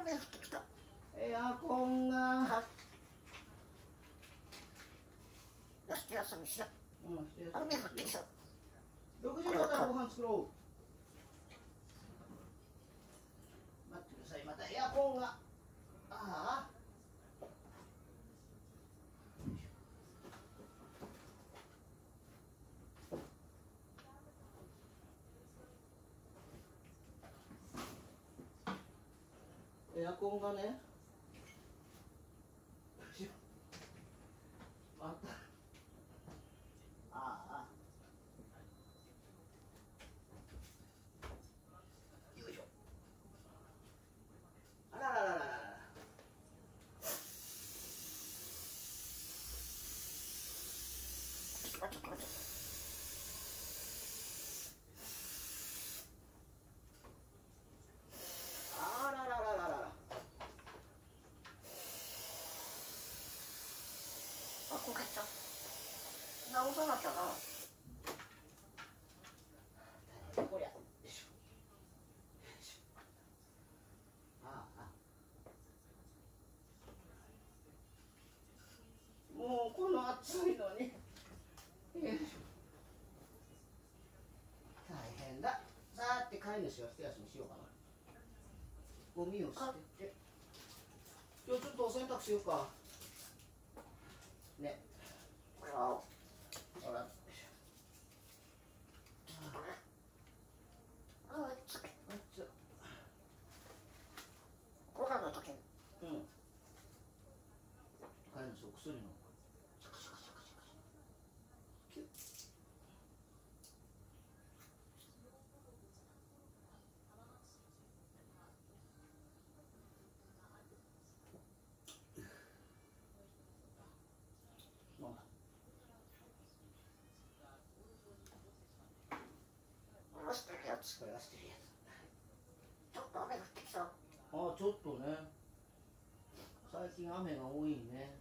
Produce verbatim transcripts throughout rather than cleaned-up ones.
雨降ってきた。 エアコンが。 よし、休みしよう。 うん、して雨降ってきた。 ろくじになったらご飯作ろう。待ってください、またエアコンが。ああ。エアコンがね。また。ああ。よいしょ。あらららららら。 ちょっと待って。 あらららららら。 あ、こけた。直さなきゃな。 こりゃ。よいしょ。ああ。もうこの暑いのに。よいしょ。大変だ。さーて飼い主は一休みしようかな。ゴミを捨てて。今日ちょっとお洗濯しようか。ね。 これは、 ほら。 ああ、つけ。 あっつ。 ご飯の時に。 うん。飼い主お薬の。シャカシャカシャカシャカ。キュッ。飲んだ。 下ろしてるやつ。 これが捨てるやつ。 ちょっと雨降ってきた。 ああ、ちょっとね。最近雨が多いね。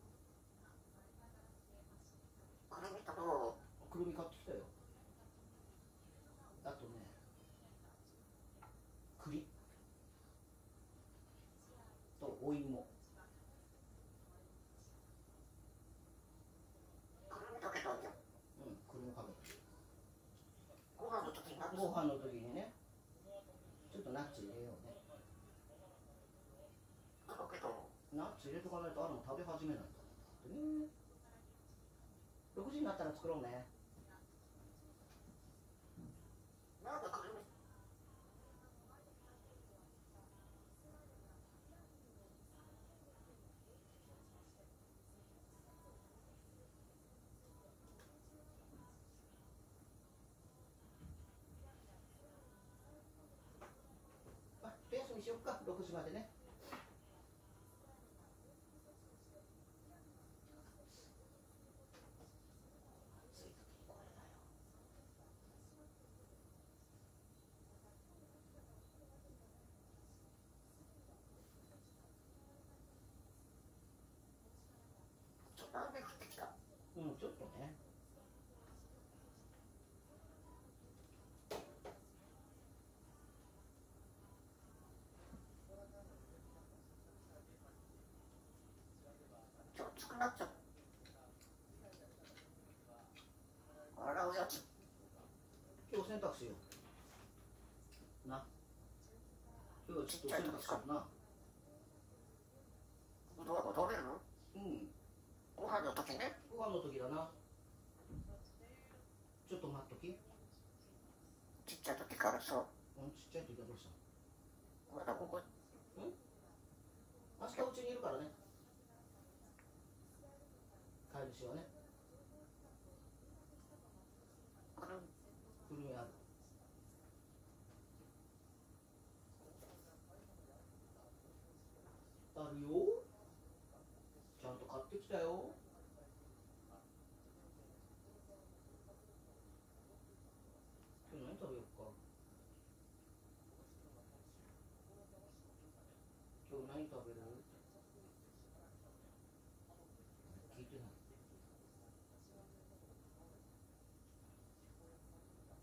これ見たの。 くるみ買ってきたよ。あとね、栗とお芋。 これ見たけど、 うん、くるみかけて。 ご飯の時になって。 ご飯の時にね、ちょっとナッツ入れようね。 だけど、 ナッツ入れとかないとあるの食べ始めないと思うんだってね。ろくじになったら作ろうね。 なんでくるみ。 あ、一休みしよっか、ろくじまでね。暑い時にこれだよ。 ちょっと雨降ってきた。 うん、ちょっとね。 ちょっと暑くなっちゃう。洗うやつ。 今日洗濯しよう。な。今日はちょっと洗濯しような。 どう食べるの？ うん。 ご飯の時ね。 ご飯の時だな。ちょっと待っとき。 ちっちゃい時からさ。 うん、ちっちゃい時はどうしたの？ まだここ。 うん？明日うちにいるからね。飼い主はね。 くるくるみある。あるよ。ちゃんと買ってきたよ。今日何食べようか。今日何食べる？聞いてない。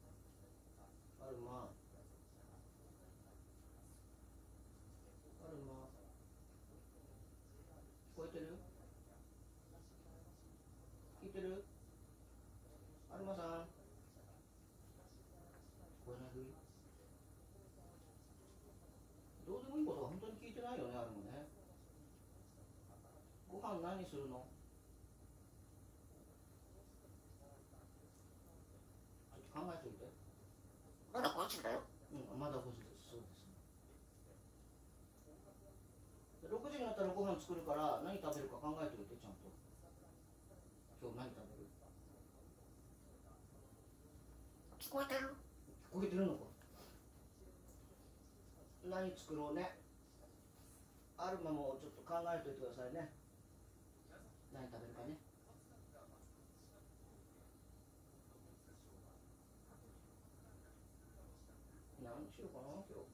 あるま。あるま。 ってる？聞いてる？アルマさん、聞こえないふり？どうでもいいことは本当に聞いてないよね、アルマね。ご飯何するの？ちょっと考えておいて。 まだごじだよ。 うん、まだごじです。そうです。でろくじになったらご飯作るから何食べるか考えておいて、ちゃんと。今日何食べる？ 聞こえてる？ 聞こえてるのか。何作ろうね。アルマもちょっと考えておいてくださいね。何食べるかね。何しようかな今日。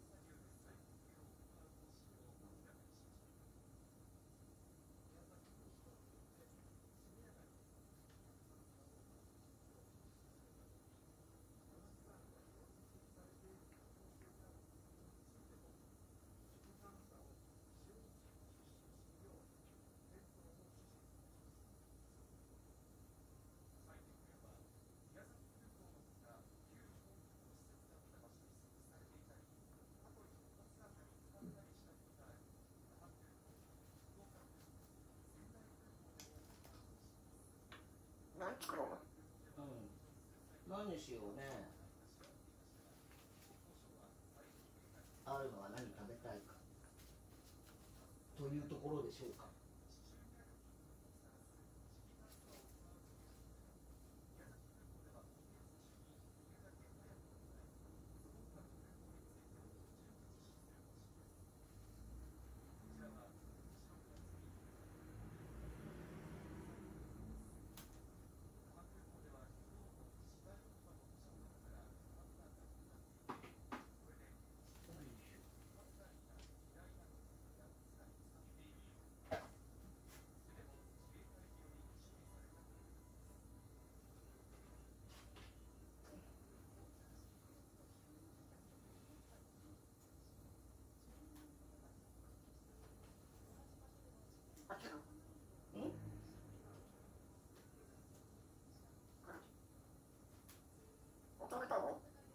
何作ろう？ うん。何しようね。アルマは何食べたいかというところでしょうか。 飽きる？ うん？ 驚いたの？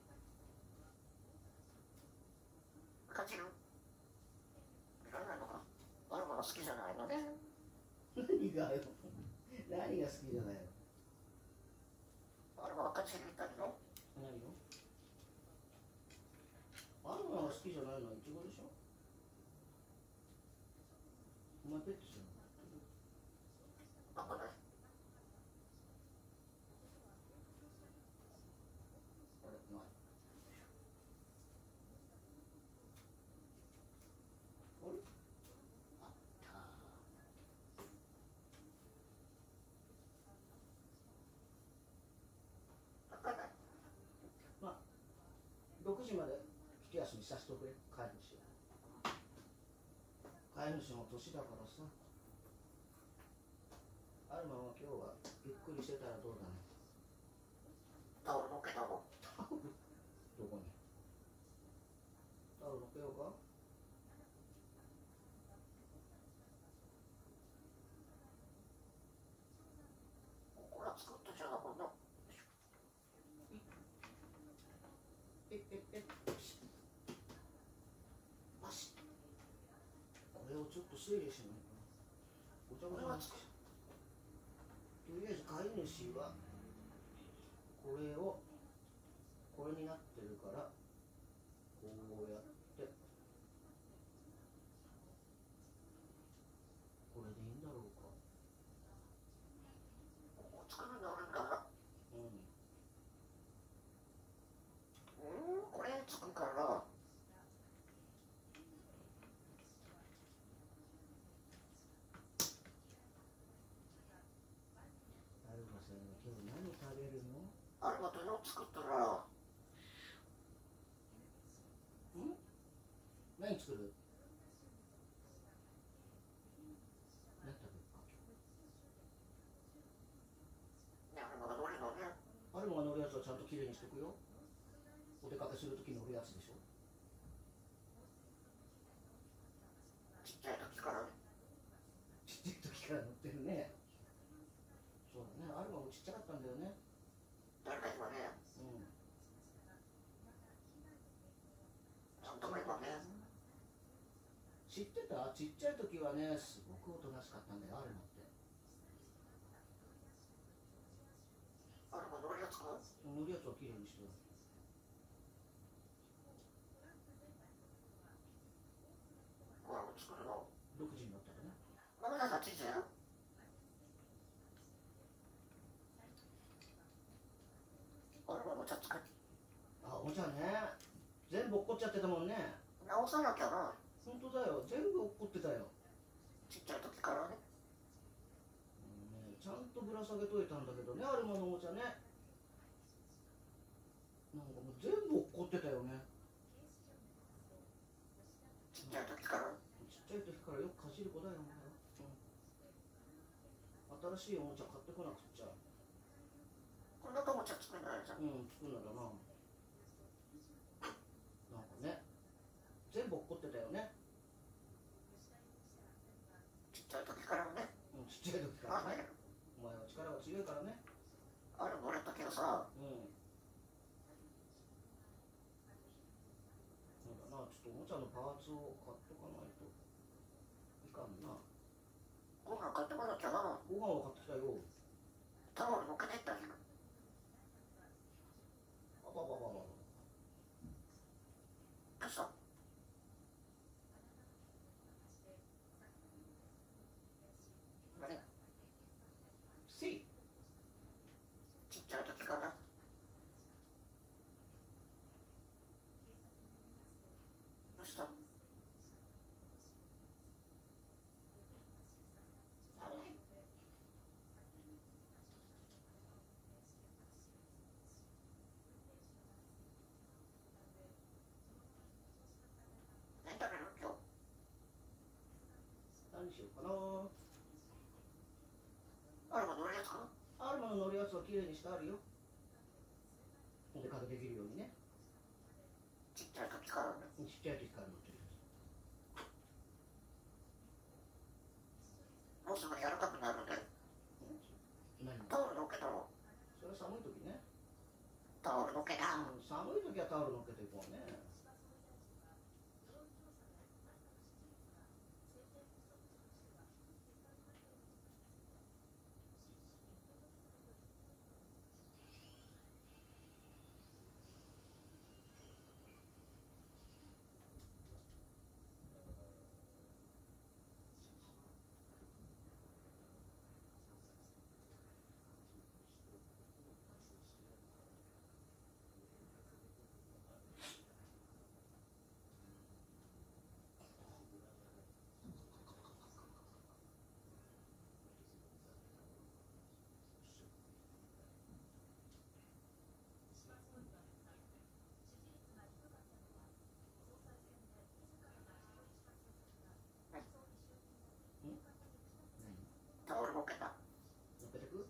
感じる？いらないのか？あるもの好きじゃないのね。 何がよ。何が好きじゃないの。 あるもの感じるみたいの？ 何よ。アルマが好きじゃないのはイチゴでしょ。お前ペットじゃん。 あ、これ。 あれ、ない。あれ？あったあったね。 まあ、ろくじまで一休みさせておくれ、飼い主。飼い主も年だからさ。アルマは今日はゆっくりしてたらどうだね。 タオルのっけたの？ タオルどこに？タオル乗っけようか。 これは作ったじゃなくて。 えええよし。これをちょっと整理しないとごちゃごちゃになってきちゃう。とりあえず飼い主はこれをこれになってるからこうやってこれでいいんだろうか。 ここ作るのあるんだ。 うん。 うん、これつくから。 アルマさんは今日何食べるの？ あれまたの作ったら。 ん？何作る？何食べるか。 ね、あれまだ乗りのね。 アルマが乗るやつはちゃんときれいにしておくよ。お出かけするとき乗るやつでしょ。 ちっちゃい時からね。 ちっちゃい時知ってた？ちっちゃい時はね、すごくおとなしかったんだよ、あるのって。 あれも乗るやつか？ 乗るやつは綺麗にしてる。 ご飯を作るのろくじになったらね。 まだはちじや。あれもお茶作る。 あ、お茶ね。全部落っこっちゃってたもんね。 直さなきゃな。 本当だよ、全部落っこってたよ。 ちっちゃい時からね。 うんね、ちゃんとぶら下げといたんだけどね、アルマのおもちゃね。なんかもう全部落っこってたよね。 ちっちゃい時から。 ちっちゃい時からよくかじる子だよね。うん、新しいおもちゃ買ってこなくっちゃ。 こんなおもちゃ作るのあるじゃん。 うん、作るんだな。なんかね、全部落っこってたよね。 ちっちゃい時からね。 うん、ちっちゃい時からあ、 ね。 ね。 お前は力が強いからね。 あれもらったけどさ。 うん。そうだな、ちょっとおもちゃのパーツを買っとかないといかんな。 ご飯買ってこなきゃな。 ご飯を買ってきたよ。 タオル乗っけてったんや。 あばばばばば。 どうした？何？ せい。 ちっちゃい時から。どうした？あれ？何食べる今日？ 何しようかな。 あれも乗るやつか？ アルマの乗るやつは綺麗にしてあるよ。お出かけできるようにね。 ちっちゃい時からね。 ちっちゃい時から乗ってるやつ。 もうすぐ柔らかくなるね。 何？ タオル乗っけたの？ それは寒い時ね。 タオル乗っけた。 うん、寒い時はタオル乗っけていこうね。 タオル乗っけた。 乗っけてく？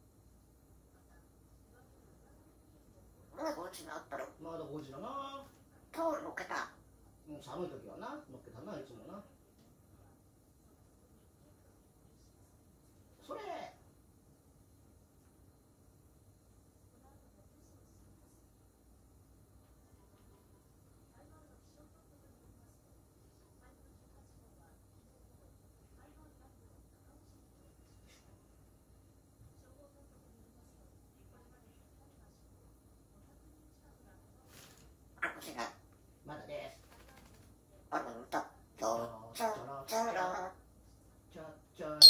まだごうちにあったら。 まだごじだな。 タオル乗っけた。 うん、寒い時はな、乗っけたな、いつもな。それ。 あ、こっちね。 まだです。 あれも歌。ちょちょちょら。 チャッチャラ。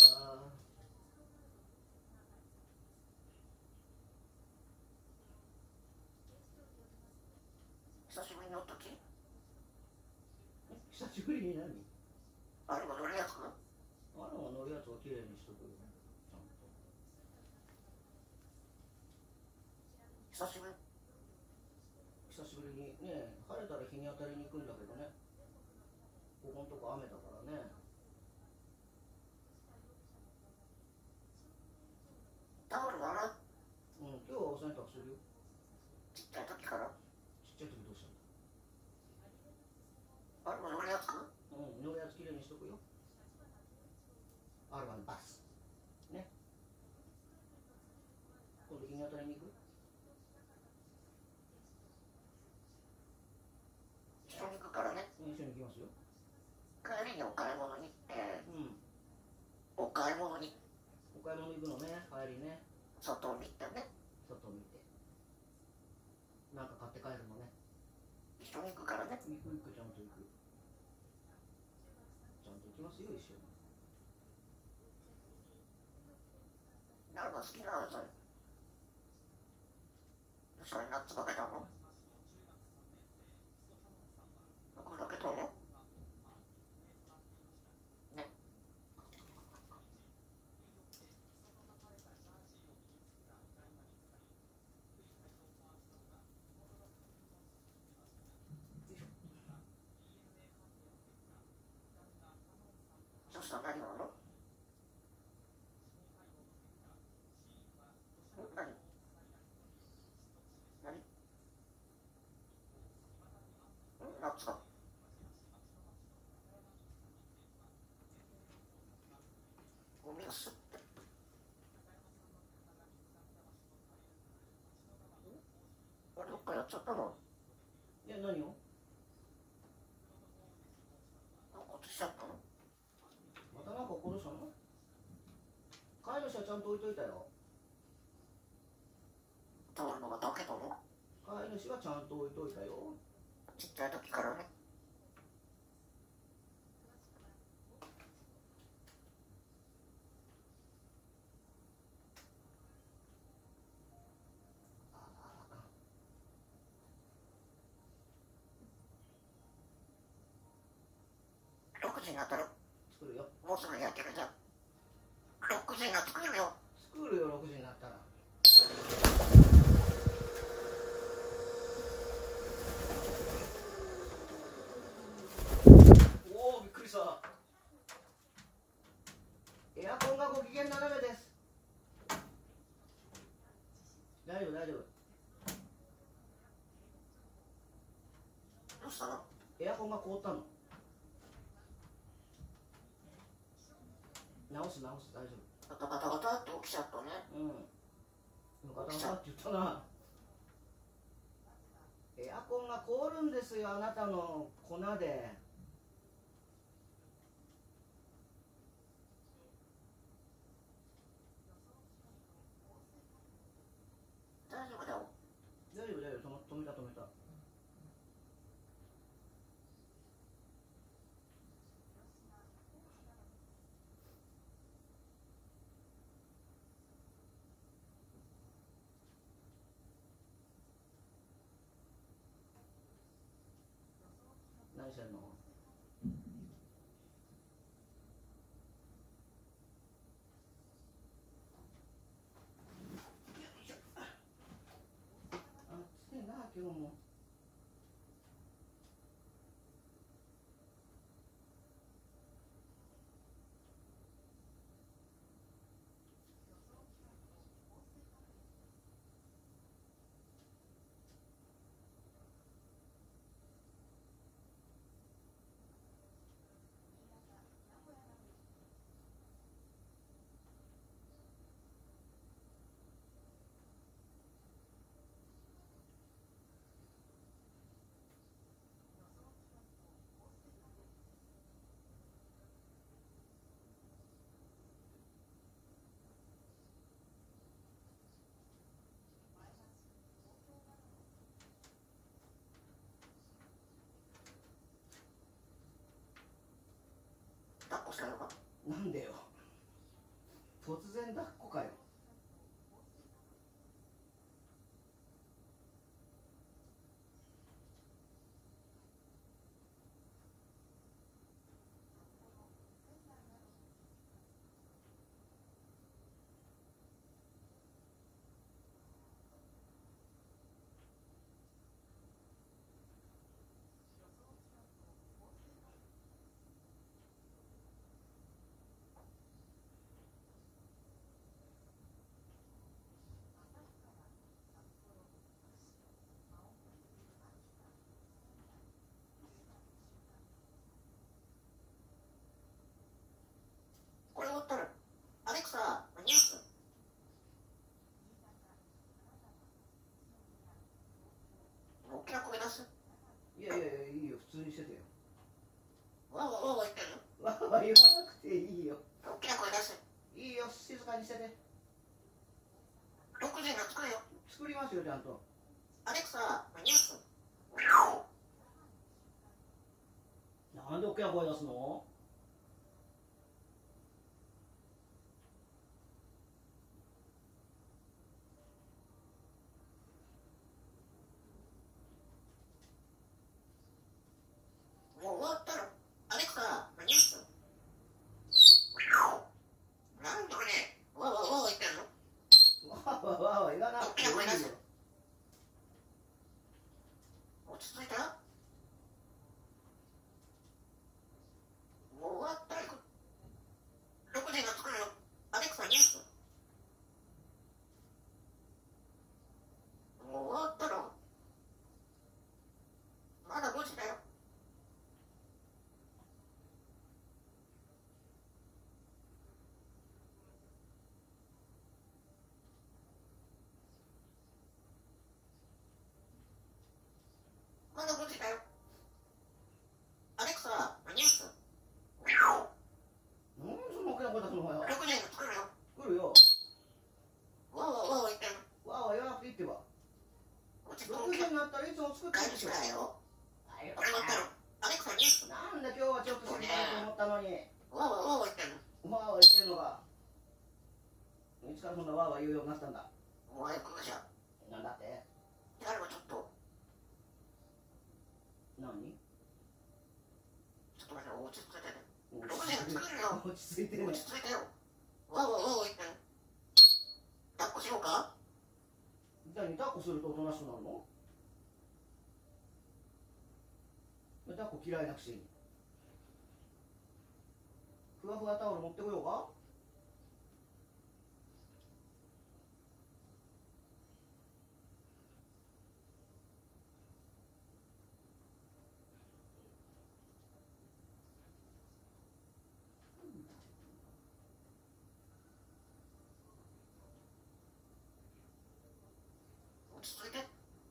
久しぶりに乗ったき？ 久しぶりに何？ あれも乗るやつか？ あれは乗るやつは綺麗にしとくよ。ちゃんと。 久しぶり。 久しぶりにね、晴れたら日に当たりに行くんだけどね。ここんとこ雨だからね。 タオル洗う？ うん、今日はお洗濯するよ。 ちっちゃい時から。 ちっちゃい時どうしたんだ？ あれも乗るやつか？ うん、乗るやつ綺麗にしとくよ。アルバのバス。ね。今度日に当たりに行く？ 一緒に行くからね。 一緒に行きますよ。 帰帰りにお買い物に行って、 うん。 お買い物にお買い物行くのね、帰りね。 外を見てね。 外見て。なんか買って帰るのね。 一緒に行くからね。 行く行く、ちゃんと行く。ちゃんと行きますよ、一緒に。 何が好きなのそれ。それナッツかけたの？これだけとね。ね。そしたら何なの？何？何？ナッツか。ゴミを吸って。あれどっかやっちゃったの？ いや、何を？ なんか落としちゃったの？ またなんか殺したの？飼い主はちゃんと置いといたよ。 通るのがだけどね。 飼い主はちゃんと置いといたよ。 ちっちゃい時からね。ろくじになったら作るよ。 もうすぐやってるじゃん。ろくじになってくるよ。 作るよ、ろくじになったら。おお、びっくりした。エアコンがご機嫌斜めです。大丈夫大丈夫。 どうしたの？ エアコンが凍ったの。直す直す、大丈ガタガタガタって起きちゃったね。 夫。うん。ガタガタって言ったな。エアコンが凍るんですよ、あなたの粉で。 大丈夫だよ。 大丈夫大丈夫、止めた止めた。何してんの？暑いな、今日も。 抱っこしたのか？ なんでよ。突然抱っこかよ。 んと。 アレクサ、ニュース。 なんで大きな声出すの？ もう終わったの？アレクサ、ニュース。なんでこれ、わわわわ言ってんの？ わわわわ言わなくていいよ。 落ち着いた？もう終わったよ。ろくじがつくのよ。アレクサ、ニュース。もう終わったの？まだごじだよ。まだごじだよ。アレクサ、ニュース。 なんでそんな大きな声出すのよ。 ろくじがつくのよ。 来るよ。 わわわわ言ってんの。 わわ言わなくていいってば。 落ち着ろくじいて。 になったらいつも作って帰るるでしょ。 しかないよ。 あよこれ終わったの。アレクサ、ニュース。 なんで今日はちょっと過ぎたいと思ったのに。 わわわわ言ってんの。 わわ言ってんのか。いつからそんなわわ言うようになったんだ。 お前くじゃ。 なんだって？ やればちょっと。 何？ ちょっと待って、落ち着いてね。 落ろくじがつくのよ。 落ち着いてね。 落ち着いてよ。わわわわ言ってんの。抱っこしようか？ 何抱っこするとおとなしくなるの？抱っこ嫌いなくせに。ふわふわタオル持ってこようか？ 落ち着いて。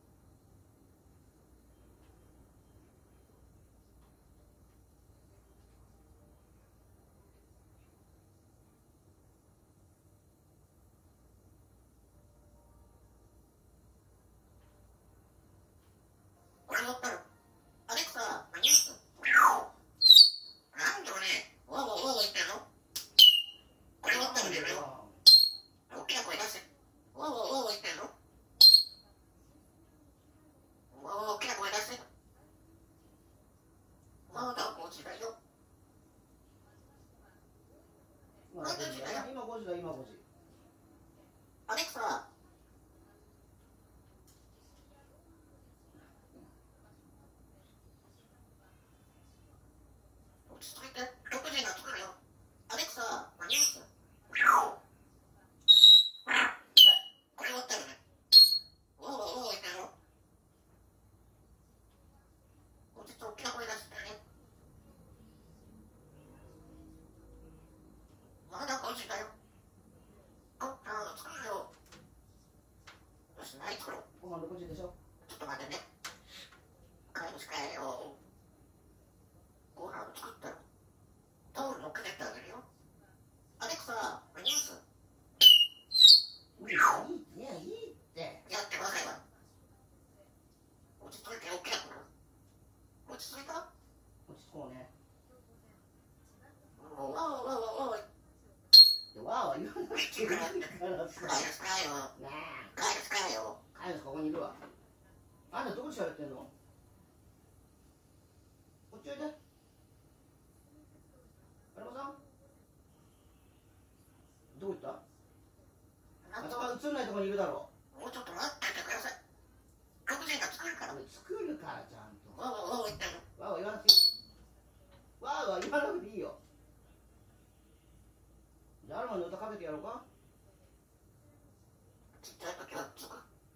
これ終わったの。アレクサ、ニュース。なんで俺、わわわわ言ってんの？これ終わったのよ。大きな声出して。わわわわ言ってんの？わわ大きな声出して。まだごじだよ。 今ごじだ。今ごじだ、今ごじ。 アレクサ。落ち着いて。ろくじがつくのよ。アレクサ、ニュース。これ終わったよね。わわわわ言ってんの？落ち着いて大きな声出してね。まだごじだよ。あ、あ、作るよ。よし、何作ろう。 ご飯ろくじでしょ。 ちょっと待ってね。帰るしかないよ。ご飯作ったよ。タオル乗っけてってあげるよ。アレクサ、ニュース。 いい、いや、いいって。 やってくださいわ。落ち着いて大きな声。落ち着いた？ 落ち着こうね。 もうわわわわわわ。 でわーわ言わなくていいからさ。 帰るしかないよ。 ねえ。 帰るしかないよ。 カイルここにいるわ。あんたどこで喋ってんの？こっちおいで。アルマさんどこ行った？頭映んないとこにいるだろもうちょっと待っててください。ろくじが作るから。 う。作るからちゃんと。 わわわわ言ってんの。 わーわ言わなくていい。わーわ言わなくていいよ。じゃあアルマの歌かけてやろうか？ ちっちゃい時はつく。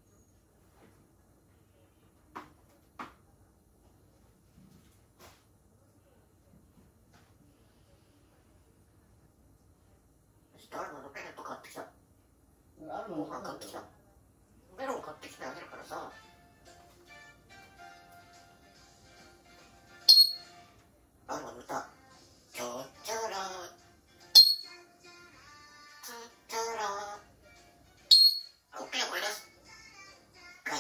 誰ものペレット買ってきた。 アルマのご飯買ってきた。メロン買ってきてあげるからさ。あの歌。ちょっちゃら。つっちゃら。大きな声出す。帰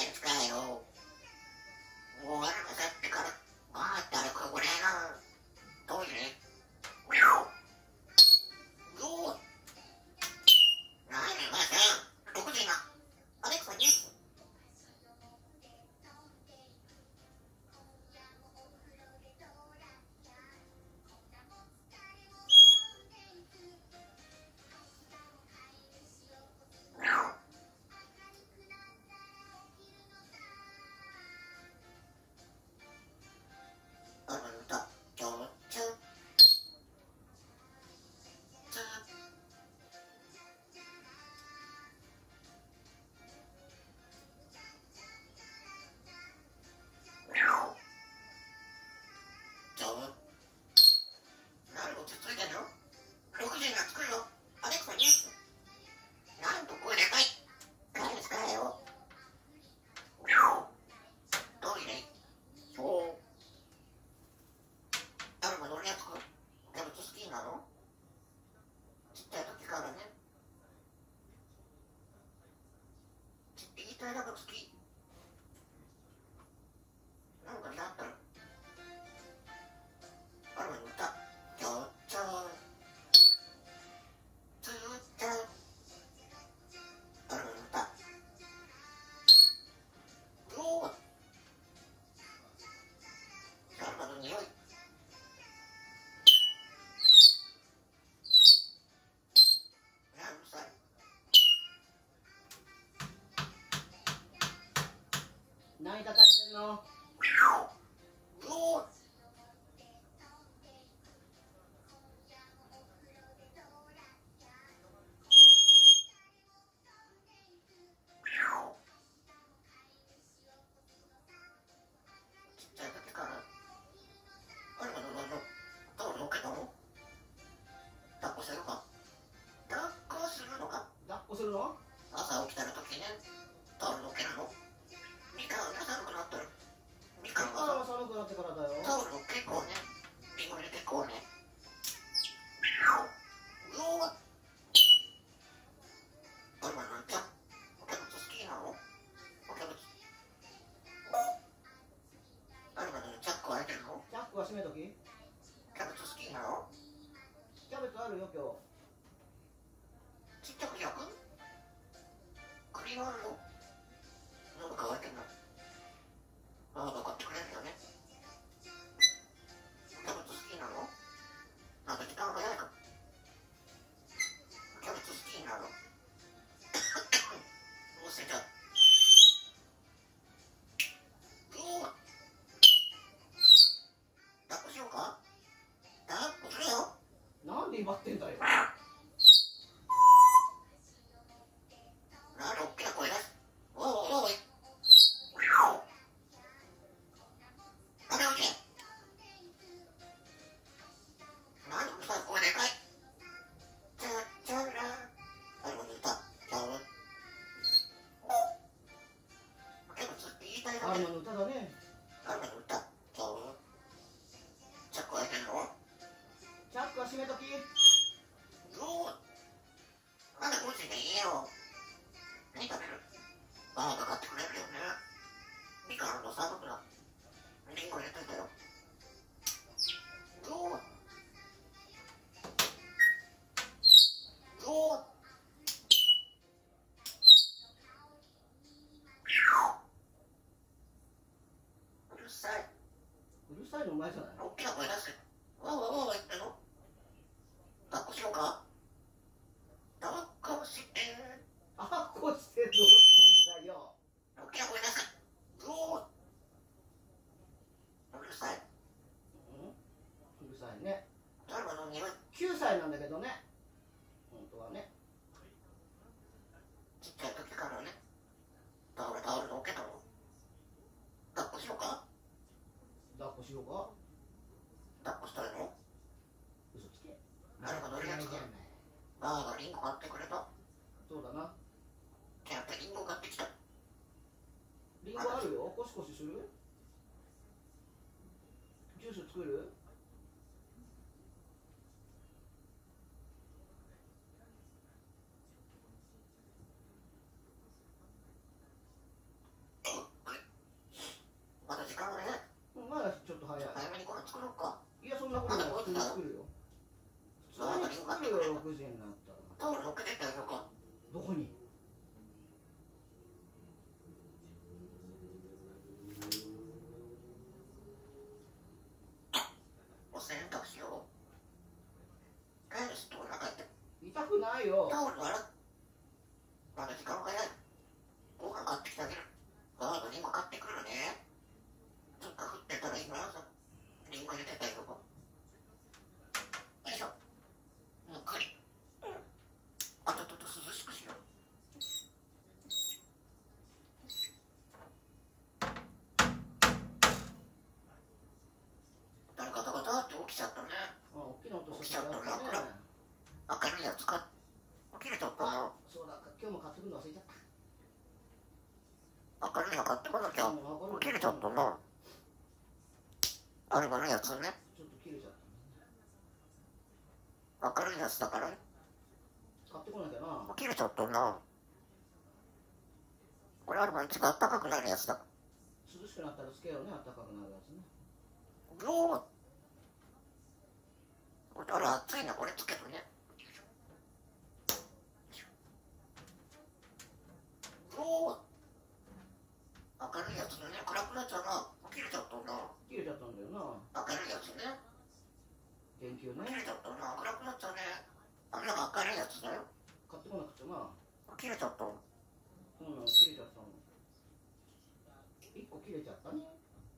何叩いてんの？ おーちっちゃい時からあれは何のタオルのっけたの？抱っこするか？抱っこするのか？ 抱っこするの？ 朝起きたら時ね、タオルのっけるの？みかんが寒くなってる。みかんがああ、寒くなってからだよ。 タオルの結構ね、リンゴに結構ね。うおーあれはなんちゃおキャベツ好きなの？おキャベツあれはね、チャック開いてるの？ チャックは閉めとき。 キャベツ好きなの？ キャベツあるよ、今日。 ちっちゃく焼く？栗があるの？喉乾いてんの？ああ、分かってくれるよね。キャベツ好きなの？なんか時間が早いか。キャベツ好きなの？むせちゃう。うおー抱っこしようか？抱っこするよ。 なんで威張ってんだよ。 なんで大きな声出す？おいおいおい。あれおいで。なんでうるさい声でかい？チャチャラ。あれも言った。チャラ。キャベツって言いたいだけ。 アルマの歌だね。 あれも言った。チャラ。チャック開いてんの？ チャックは閉めとき。 おーなんでこっちで言えよ。何食べる？バーガー買ってくれるよね。みかんの寒くなリンゴ入れといたよ。おーおーうるさい。 うるさいのお前じゃない。 大きな声出せ。わわわわ言ってんの？抱っこしようか？抱っこして。 あっこしてどうすんだよ。 大きな声出せ。おーうるさい。 うん、うるさいね。 誰の匂い？ きゅうさいなんだけどね。本当はね。 ちっちゃい時からね。タオルタオルのっけたの？抱っこしようか？ 抱っこしようか。 抱っこしたいの？ 嘘つけ。 あれが乗るやつか。バーがリンゴ買ってくれた。 そうだな。 キャラってリンゴ買ってきた。 リンゴあるよ。コシコシする？ジュース作る？ まだ時間がね。 まだちょっと早い。 早めにご飯作ろうか。 いや、そんなことない。普通に作るよ。普通に作るよ、ろくじになったら。 タオル乗っけてってやるのか。 どこに？ お洗濯しよう。返すとお腹痛い。 痛くないよ。 タオル洗う。まだ時間が早い。ご飯買ってきてあげる。バーがリンゴ買ってくるね。ずっと降ってたら今朝リンゴ入れてたよ。よいしょ。むっくり。あとちょっと涼しくしよう。誰かガタガタって起きちゃったね。 あ、大きな音起きしてたね。 ちゃったな。明るいやつか。起きれちゃったな。 そうだ、今日も買ってくるの忘れちゃった。 明るいの買ってこなきゃ。起きれちゃったな。あれ悪いやつね。 ちょっと切れちゃっ明るいやつだからね。 た。買ってこなきゃな。 起きれちゃったな。これあれば一番暖かくなるやつだ。 涼しくなったらつけようね、暖かくなるやつね。 おお。あら暑いな、これつけるね。おお。明るいやつだね。暗くなっちゃうな。起きれちゃったな。 切れちゃったんだよな。 明るいやつね。 研究ね。 起きれちゃったな。暗くなっちゃうね。あれが明るいやつだよ。 買ってこなくちゃな。 起きれちゃった。 そうなの、切れちゃったの。一個切れちゃったね。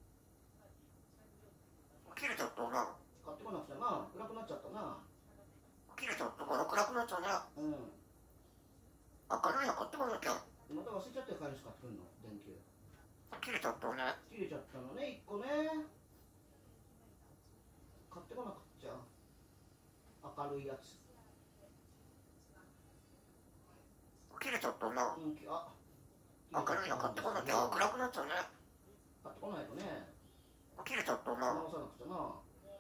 切れちゃったな。 買ってこなくちゃな。暗くなっちゃったな。 切れちゃったから暗くなっちゃうね。 うん。 明るいの買ってこなきゃ。 また忘れちゃって買い主買ってくんの電球。 切れちゃったね。 切れちゃったのね、いっこね。買ってこなくちゃ。明るいやつ。 切れちゃったな。 うん、きあ明るいの買ってこなきゃ暗くなっちゃうね。 買ってこないとね。 切れちゃったな。 直さなくちゃな。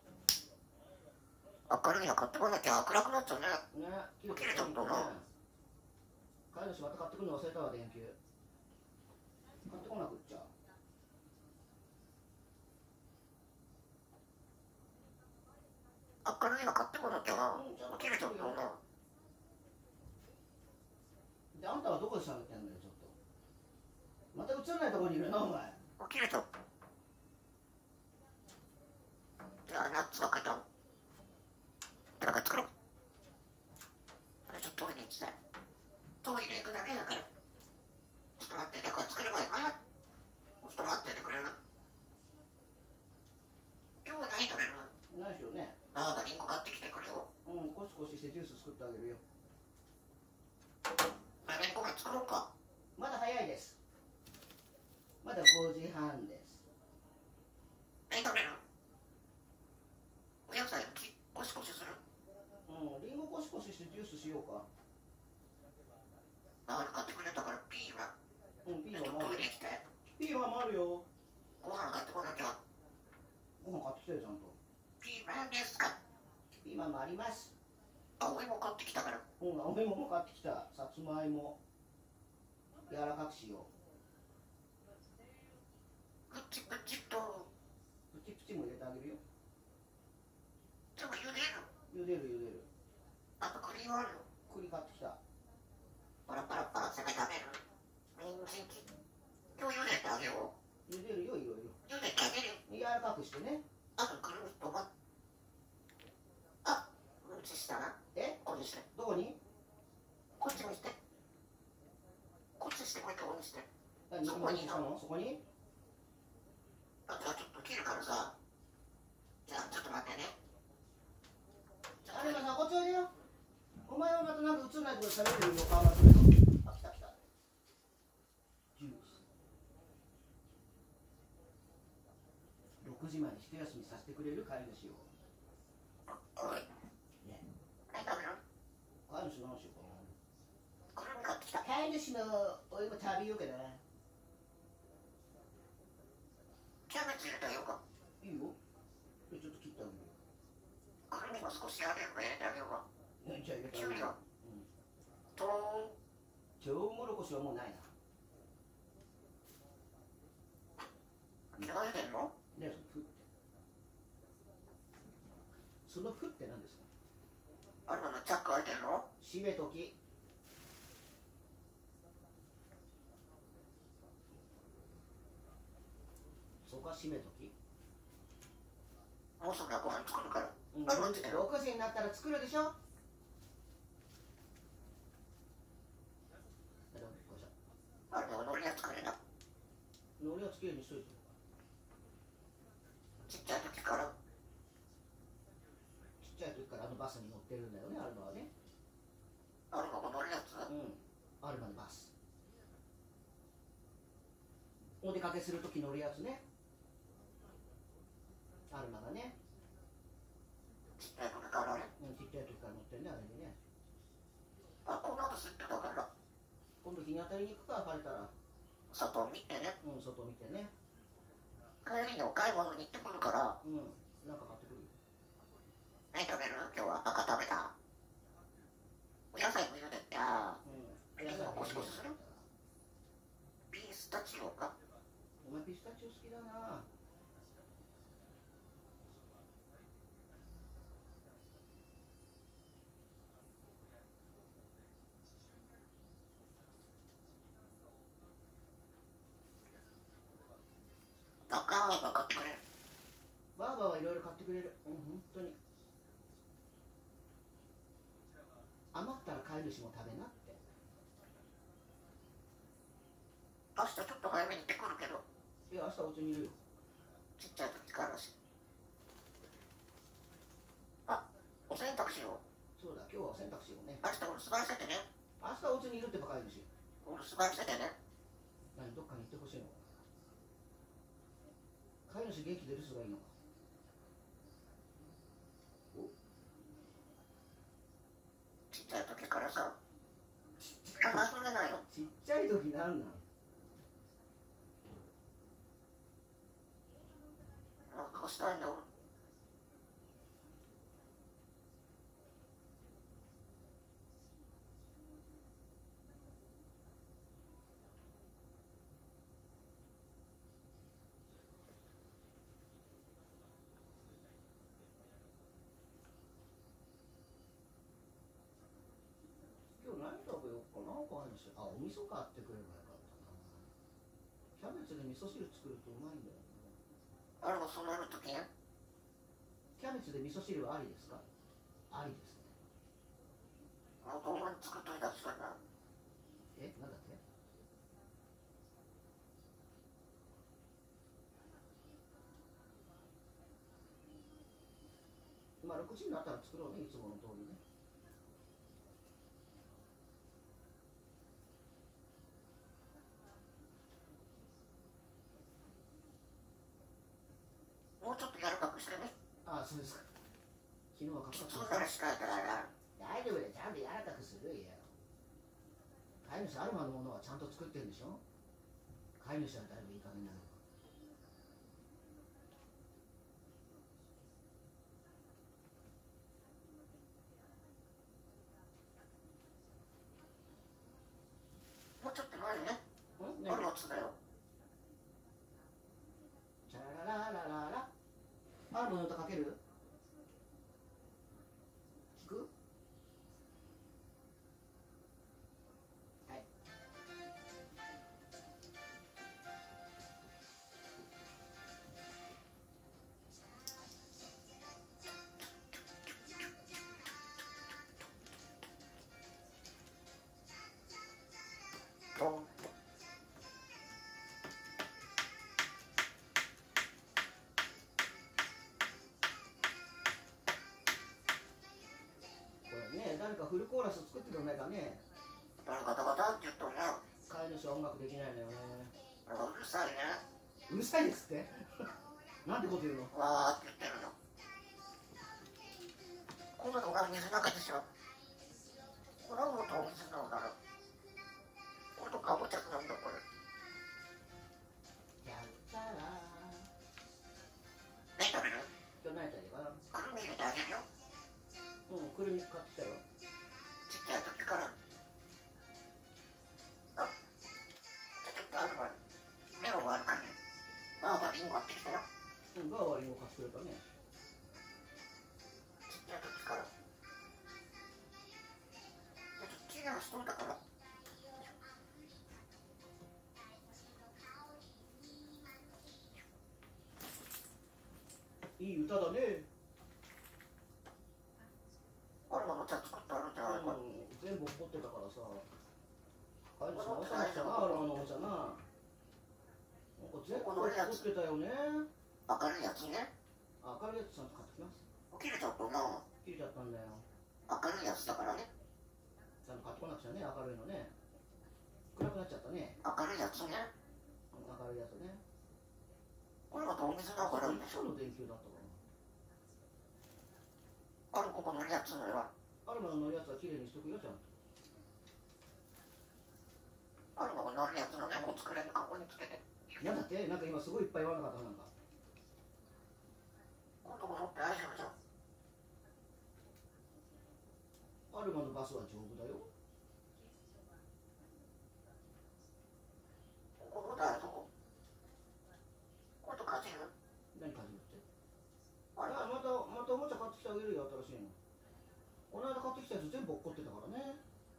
明るいの買ってこなきゃ暗くなっちゃうね。 ね、 切れちゃったな。 買い主また買ってくるの忘れたわ、電球。買ってこなくっちゃ。 明るいの買ってこなきゃな。 うん、ちゃんと切れちゃったな。 で、あんたはどこで喋ってんのよ、ちょっと。また映らないところにいるな、お前。 切れちゃった。じゃあ、ナッツが買ったの。だから作ろう。あれ、ちょっとトイレに行きたい。トイレ行くだけだから。ちょっと待って、だから作ればいいかな。ちょっと待っててくれる。今日は何食べるの？ ないでしょうね。 ああ、リンゴ買ってきてくれよ。 うん、コシコシしてジュース作ってあげるよ。 あ、リンゴが作ろうか。 まだ早いです。まだごじはんです。 何食べる？お野菜コシコシする？ うん、リンゴコシコシしてジュースしようか。 ああ、買ってくれたからピーマン。 うん、ピーちょっマンもある。 とトイレ行きたい。 ピーマンもあるよ。 ご飯買ってこなきゃ。 ご飯買ってきたよ、ちゃんと。 ピーマンですか？ ピーマンもあります。 あ、お芋買ってきたから。 うん、お芋も買ってきた。さつまいも。柔らかくしよう。 プチプチと。 プチプチも入れてあげるよ。 でも茹でる。 茹でる茹でる。 あと栗はあるよ。 栗買ってきた。 パラパラパラ攻め食べる。人参今日茹でてあげよう。 茹でるよ、いろいろ。 茹でてあげる。 柔らかくしてね。 あとくるっとば。あ、うんちしたな。 え、 ここにして。 どこに？ こっちにして。こっちして、もう一回ここにして。 何、 そこにしたの？そこに？ あ、じゃあちょっと切るからさ。じゃあちょっと待ってね。 あれがさ、こっちおいでよ。お前はまたなんか映らないところで喋ってるよ、顔がするよ。あ、来た来た。ジュース。ろくじまで一休みさせてくれる飼い主を。 おい。 ね。 何食べる？ 飼い主何しようかな。 これも買ってきた。 飼い主のお芋食べようかな。 キャベツ入れてあげようか。 いいよ。ちょっと切ってあげるよ。 これにも少しあげるから入れてあげようか。 じゃあ入れてきゅうりは？ あげるよ。 とーん。 トウモロコシはもうないな。 何が出てんの？ ね、そのふって。そのふって何ですか？ あれまだチャック開いてんの？ 閉めとき。そこは閉めとき。 もうすぐご飯作るから。 うん、 あ、待っててよ。 ろくじになったら作るでしょ。 あれでも海苔は作れな。 海苔はつけるようにしといて。 ちっちゃい時から。 ちっちゃい時からあのバスに乗ってるんだよね、アルバはね。 あれも海苔やつ？ うん、アルバのバス。お出かけするとき乗るやつね。アルマがね。 ちっちゃい時からあれ。 うん、ちっちゃい時から乗ってるね、あれでね。 あ、こんなの知ってたから。 今度日に当たりに行くか、晴れたら。 外見てね。 うん、外見てね。 帰りにお買い物に行ってくるから。 うん、なんか買ってくるよ。 何食べる？今日は赤食べた。お野菜も茹でて。ああ。 うん、 リンゴコシコシする？ピスタチオか。 お前ピスタチオ好きだな。 バカーバ買ってくれる。 バーバーはいろいろ買ってくれる。うん、本当に。余ったら飼い主も食べなって。 明日ちょっと早めに行ってくるけど。 いいや明日お家にいるよ。 ちっちゃい時からし。あ、お洗濯しよう。 そうだ今日は洗濯しようね。 明日お留守番しててね。 明日お家にいるってばかり主。 お留守番しててね。 何どっかに行ってほしいのか。飼い主元気で留守がいいのか。おちっちゃい時からさ。あんま遊んでないよ。 ちっちゃい時なんなん。 なんかしたいの。 今日何食べようかな。飼い主あお味噌買ってくればよかったな。キャベツで味噌汁作るとうまいんだよな。 あれもそうなる時ね。 キャベツで味噌汁はありですか。ありですね。 あの動画に作っといた人が。 えなんだって。まあろくじになったら作ろうねいつもの通りね。 もうちょっと柔らかくしてね。 ああそうですか。昨日はかきつかった。 いからしかやからや。 大丈夫だよちゃんと柔らかくするよ。飼い主アルマのものはちゃんと作ってるんでしょ。飼い主はだいぶいい加減になる。 もうちょっと前にね。 んねあれもつだよ。 チャラララララアルマの歌かける。聞く。はい。 ドン。 これね誰かフルコーラス作ってくれないかね。 誰かガタガタって言っとるな。 飼い主は音楽できないのよね。 なんかうるさいね。 うるさいですってなんてこと言うの。 わーって言ってるの。こんなのが水の中でしょ。これはもっとお水のだろ。これとかぼちゃくなんだこれ。 やったら何食べる？ 今日何やったらいいかな。 くるみ入れてあげるよ。 うんくるみ買ってきたよ。 ちっちゃい時から。あ、ちょっとあるわ。メロンはあるかね。バーバーリンゴ買ってきたよ。 うんバーはリンゴ買ってくれたね。 ちっちゃい時から。ちょっときれいな人だから。 いい歌だね。 あれもお茶作ってあるんじゃないか。 うん全部怒ってたからさ。飼い主直さなくちゃなあれあのお茶な。なんか全部怒ってたよね。 明るいやつね。 明るいやつちゃんと買ってきます。 起きるちゃうとな。 切れちゃったんだよ。 明るいやつだからね。 ちゃんと買ってこなくちゃね明るいのね。暗くなっちゃったね。 明るいやつね。 明るいやつね。 これがお水だからいでしょ。 つの電球だったかな。 あるここのやつのよ。 アルマの乗るやつは綺麗にしとくよちゃんと。 あるの乗るやつのメモを作れるかここにつけて。 なんだってなんか今すごいいっぱい言わなかったなんか。 このところって大丈夫じゃん。 アルマのバスは丈夫だよ。 ここだよ、そこ。これとかじる。 何かじるって。 あれあまたまたおもちゃ買ってきてあげるよ新しいの。この間買ってきたやつ全部落っこってたからね。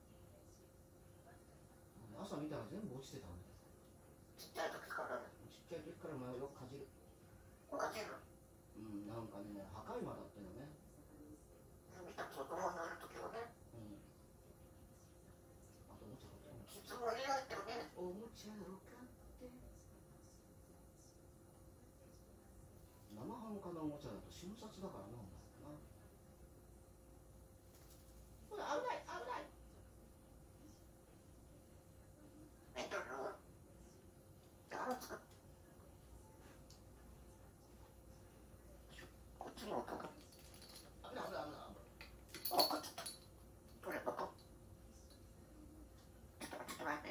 朝見たら全部落ちてたんだよ。 ちっちゃい時からね。 ちっちゃい時から前をよくかじる。 これかじる。 うんなんかね破壊魔だったよね。 見た子供になる時はね。 うんあとおもちゃ買ってきつもりが入ってるね。 おもちゃを買ってんかのおもちゃだと瞬殺だからな、お前な。ほら、危ない危ない。 えっとじゃあつくこっちの音が危ない危ない危ない。 あ、こっちどれどこちょっとちょっと待って。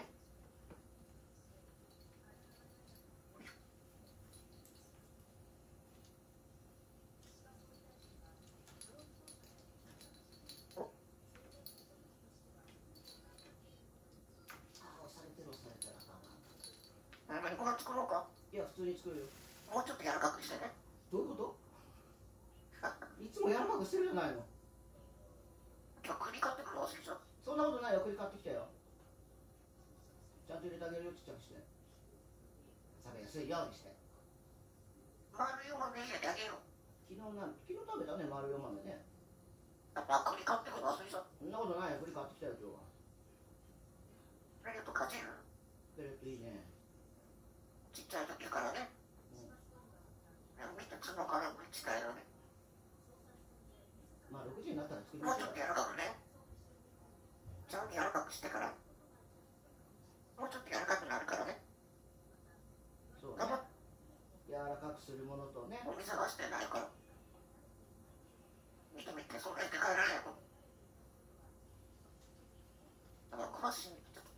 何これ作ろうか。 いや、普通に作るよ。 もうちょっと柔らかくしてね。 どういうこといつも柔らかくしてるじゃないの。 今日栗買ってくるわ、しょ。 そんなことないよ、栗買ってきたよ。ちゃんと入れてあげるよ、ちっちゃくして。食べやすいようにして。 丸いお豆入れてあげよう。 昨日な、昨日食べたね、丸いお豆ね。 やっぱ栗買ってくるわ、しょ。 そんなことないよ、栗買ってきたよ、今日は。 ありがとう、かじる。 ペレットいいね。 ちっちゃい時からね。見て角からも使えるね。 まあろくじになったら作りもうちょますよ。 っと柔らかくね。ちゃんと柔らかくしてから。もうちょっと柔らかくなるからね。 そうね頑張っ。 柔らかくするものとね。 お水はしてないから。見てみて、それで帰らないの。だから詳しいんだけど。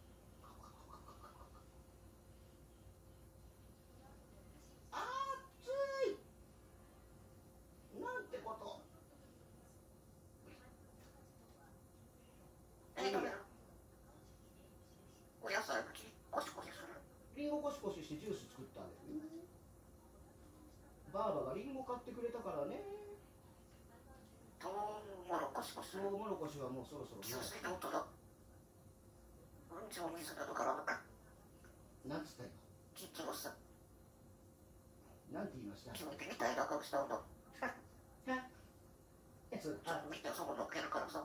熱い。なんてこと。 え、食べる。お野菜口コシコシする。 リンゴコシコシしてジュース作ってあげる。バーバがリンゴ買ってくれたからね。 トウモロコシコシする。 トウモロコシはもうそろそろね。 吸水の音だ。うんちお水だとからばか。 なんつったよ。 キッチンをさ。 なんて言いました。 決めてみたいな顔したんだ。 え、それ、あ、 ちょっと見て、そこ乗っけるからさ。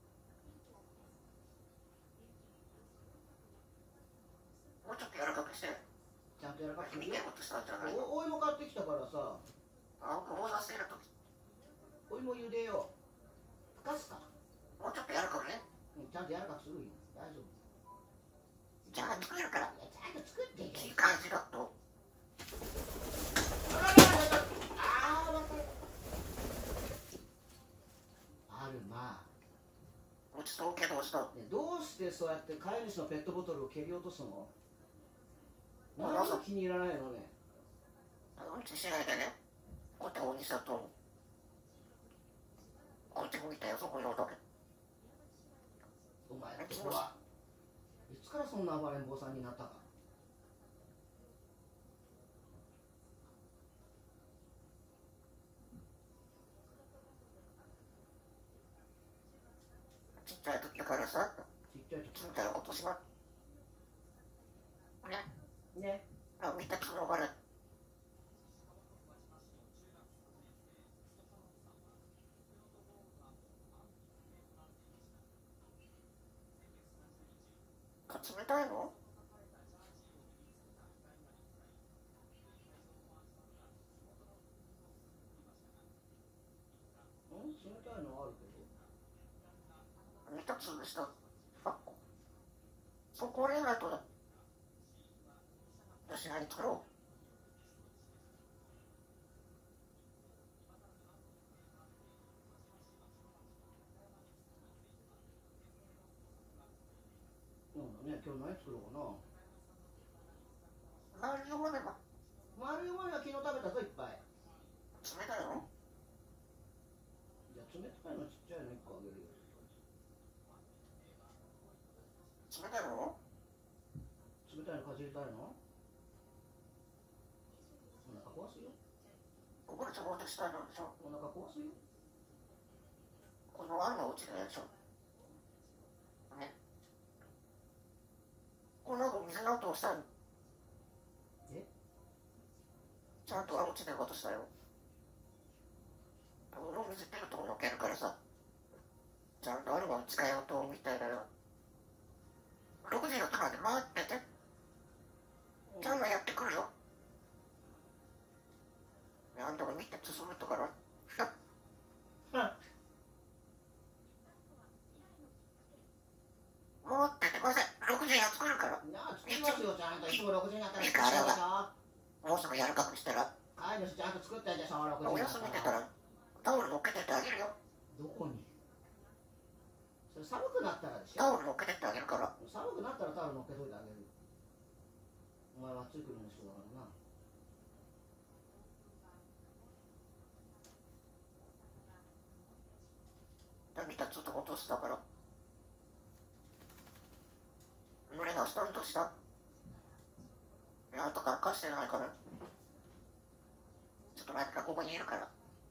もうちょっと柔らかくして。 ちゃんと柔らかくするよ。 見てことしたんじゃないの。 お、お芋買ってきたからさ。 あ、大座せるとき。 お芋茹でよう。ふかすか。 もうちょっと柔らかくね。 うん、ちゃんと柔らかくするよ。大丈夫。 じゃあ作るから。 いや、ちゃんと作ってよ。 いい感じだと。 あららららら。あー、また。あるまあ。 落ちそうけど落ちた。 ね、どうしてそうやって飼い主のペットボトルを蹴り落とすの？ あ何が気に入らないのね。 うんちしないでね。こうやって大西だと。こうやって向いたよ、そこに置いとけ。 お前のとこはいつからそんな暴れん坊さんになったか。 ちっちゃい時からさ、 ちっちゃい時ちっちゃいことしま。ね。 ね。 あ、見て、角がね。冷たいの？ うん、冷たいのあるけど。 見たつぶした。あ、そこれないとだ。私何作ろうんね、今日何作ろうかな。 う。丸いもねば。 丸いものは昨日食べたぞ、いっぱい。 冷たいの？ じゃあ冷たいのちっちゃいのいっこあげるよ。 冷たいの？ 冷たいのかじりたいの？お腹壊すよ。 ここでちょこっとしたいのでしょ。 お腹壊すよ。 このあんの落ちるやつ。ね。この水の音をしたの。 え？ ちゃんとあん落ちてることしたよ。この水出るとこのけるからさ。ちゃんとあんの使い音みたいだよ。ろくじのとかで回ってて。ちゃんとやってくるよ。あんたも見てて。 進むところ。もうっててください。ろくじには作るから。 いや作りますよちゃんといつもろくじになったら作るでしょ。 もうすぐやるかくしたら。 飼い主ちゃんと作ったでしょろくじおになったら。 休みてたらタオル乗っけてってあげるよ。 どこに？それ寒くなったらでしょ。 タオル乗っけてってあげるから。 寒くなったらタオル乗っけといてあげる。お前は暑い国の人だからな。 見たちょっと落としたから。胸がストンとした。なんとか貸してないから。ちょっと待って、ここにいるから。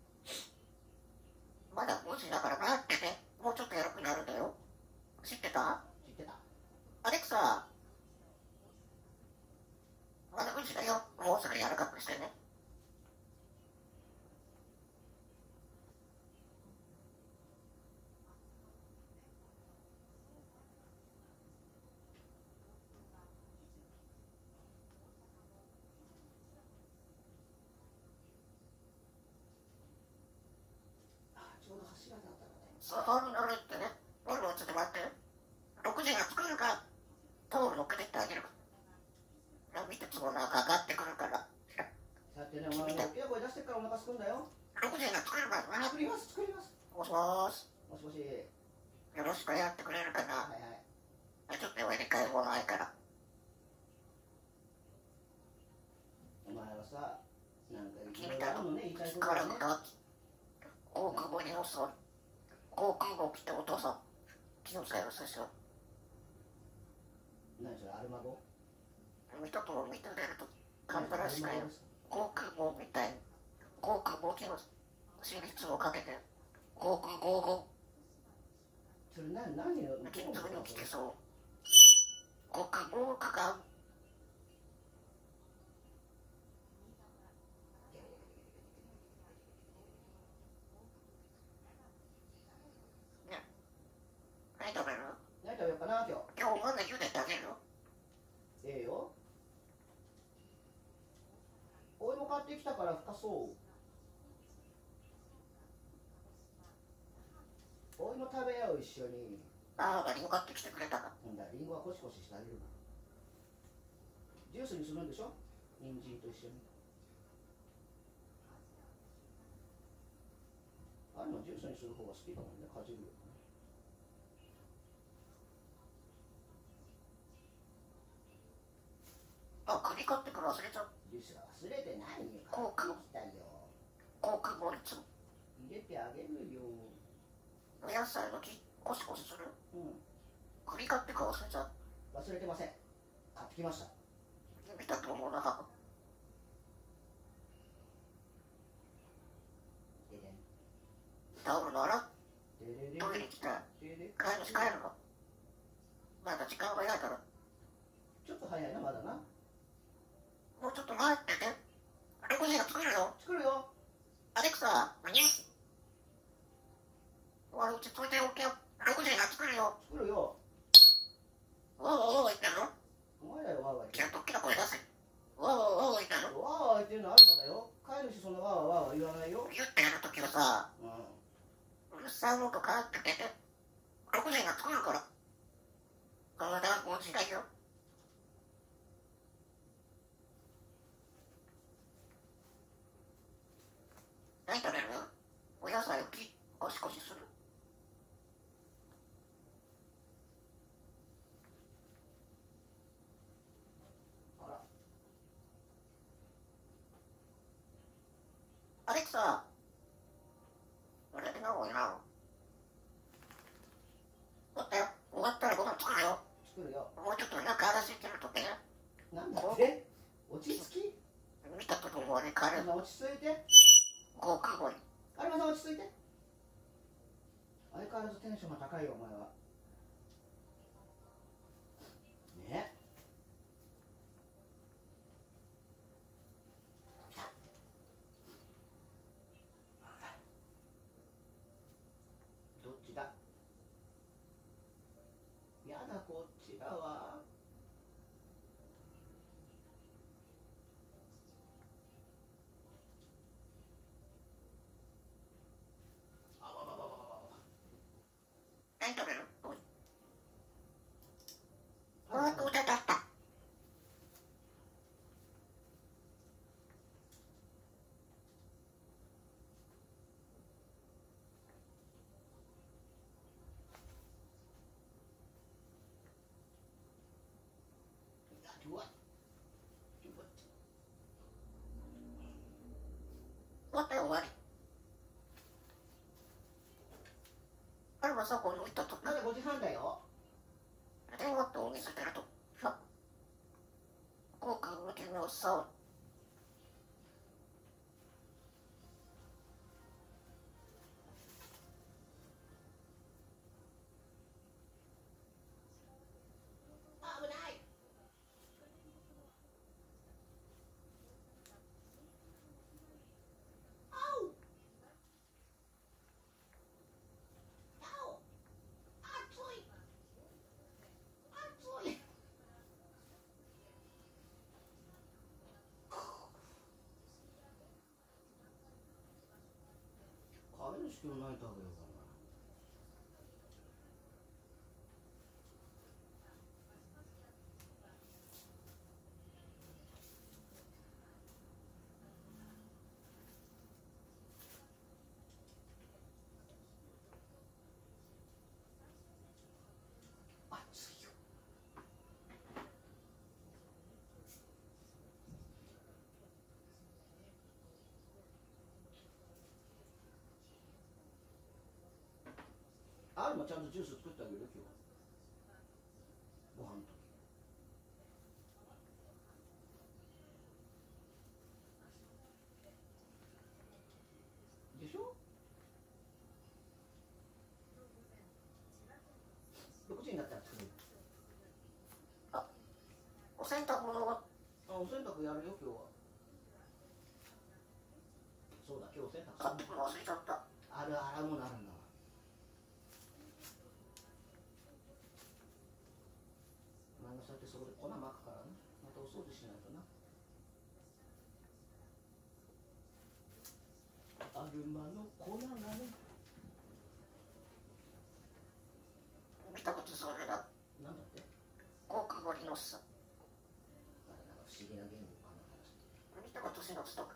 まだごじだから待ってて。もうちょっとやるくなるんだよ。知ってた？ 知ってた。 アレクサ。まだごじだよ。もうすぐやるかくしてね。 ちょうど柱だったらね。 そうなるってね。俺もちょっと待って。ろくじが作るからタオル乗っけてってあげるから。見て、都合がかかってくるから。 さてね、お前大きな声出してっからお腹すくんだよ。 ろくじが作るからな。 作ります作ります。 もしもーし。 もしもし。 よろしくやってくれるかな。 はいはい。 ちょっと上に買い物ないから。 お前はさ、なんかい君ろいろあるのね、言いたいことからがね。 のが大久保に襲う。航空号来てお父さん気をつけよ最初。 何それ、アルマ語？ 見たとも見て出ると簡単らしいよ。航空号みたいに航空号機の私立をかけて航空号号それ何何よ。 金属に来てそう。航空号かか何食べる？ 何食べようかな今日。 今日まだ茹でてあげるよ。 ええよ。お芋買ってきたからふかそう。お芋食べよう一緒に。 ああ、リンゴ買ってきてくれたか。 うんだ、リンゴはコシコシしてあげるから。ジュースにするんでしょ？人参と一緒に。あれもジュースにする方が好きだもんね、かじるよね。 あ、栗買ってくる忘れちゃう。 ジュースは忘れてないよ。 こうか買ってきたよ。 航空号につ入れてあげるよ。 お野菜の木コシコシする。 うん。 栗買ってくる忘れちゃう。 忘れてません。買ってきました。 見たと思うな。 ででん。 タオルの洗う。 でででん。 トイレ来た。 ででん。 帰るし帰るの。まだ時間が早いから。 ちょっと早いな、まだな。 もうちょっと待ってて。ろくじが作るよ。 作るよ。 アレクサ、何？おい、落ち着いておけよ。ろくじが作るよ。 作るよ。 おうおうおう言ってんの？ お前らよ、わーわーち言ってゃんと大きな声出せ。おうおうおう言ってんの？ る。わーわー言ってるのあるのだよ。飼い主そんなわーわーわーわー言わないよ。 言ってやるときはさ、 ううるさいもんと帰っててて。ろくじが作るから。体はごじだよ。何食べる？お野菜をきコシコシする。 ん。あら。 アレクサ、俺って何多いな。終わったよ。終わったらご飯作るよ。 作るよ。 もうちょっと中荒らしてるとけ。 なんだって落ち着き見たところに帰る。 落ち着いて。 航空号に。 有馬さん落ち着いて。相変わらずテンションが高いよ、お前は。ね。どっちだ？やだ、こっちだわ。 でもそこの人とまだごじはんだよ。 電話とお店からとさ効果を受けのさ危ない。あう。あう。熱い。熱い。帰るしかないとあげようかな。熱いよ。あるもちゃんとジュース作ってあげるよ今日。ご飯の時。でしょ。ろくじになったら作る。 お洗濯物はあ、お洗濯やるよ今日は。そうだ、今日お洗濯買ってくの忘れちゃったある洗うものあるんだわ。なんかそうやってそこで粉まくからね、またお掃除しないとな。アルマの粉がね。 見たことそれだなんだって。 効果盛りのさあれなんか不思議な言語かな。 見たことしのすとか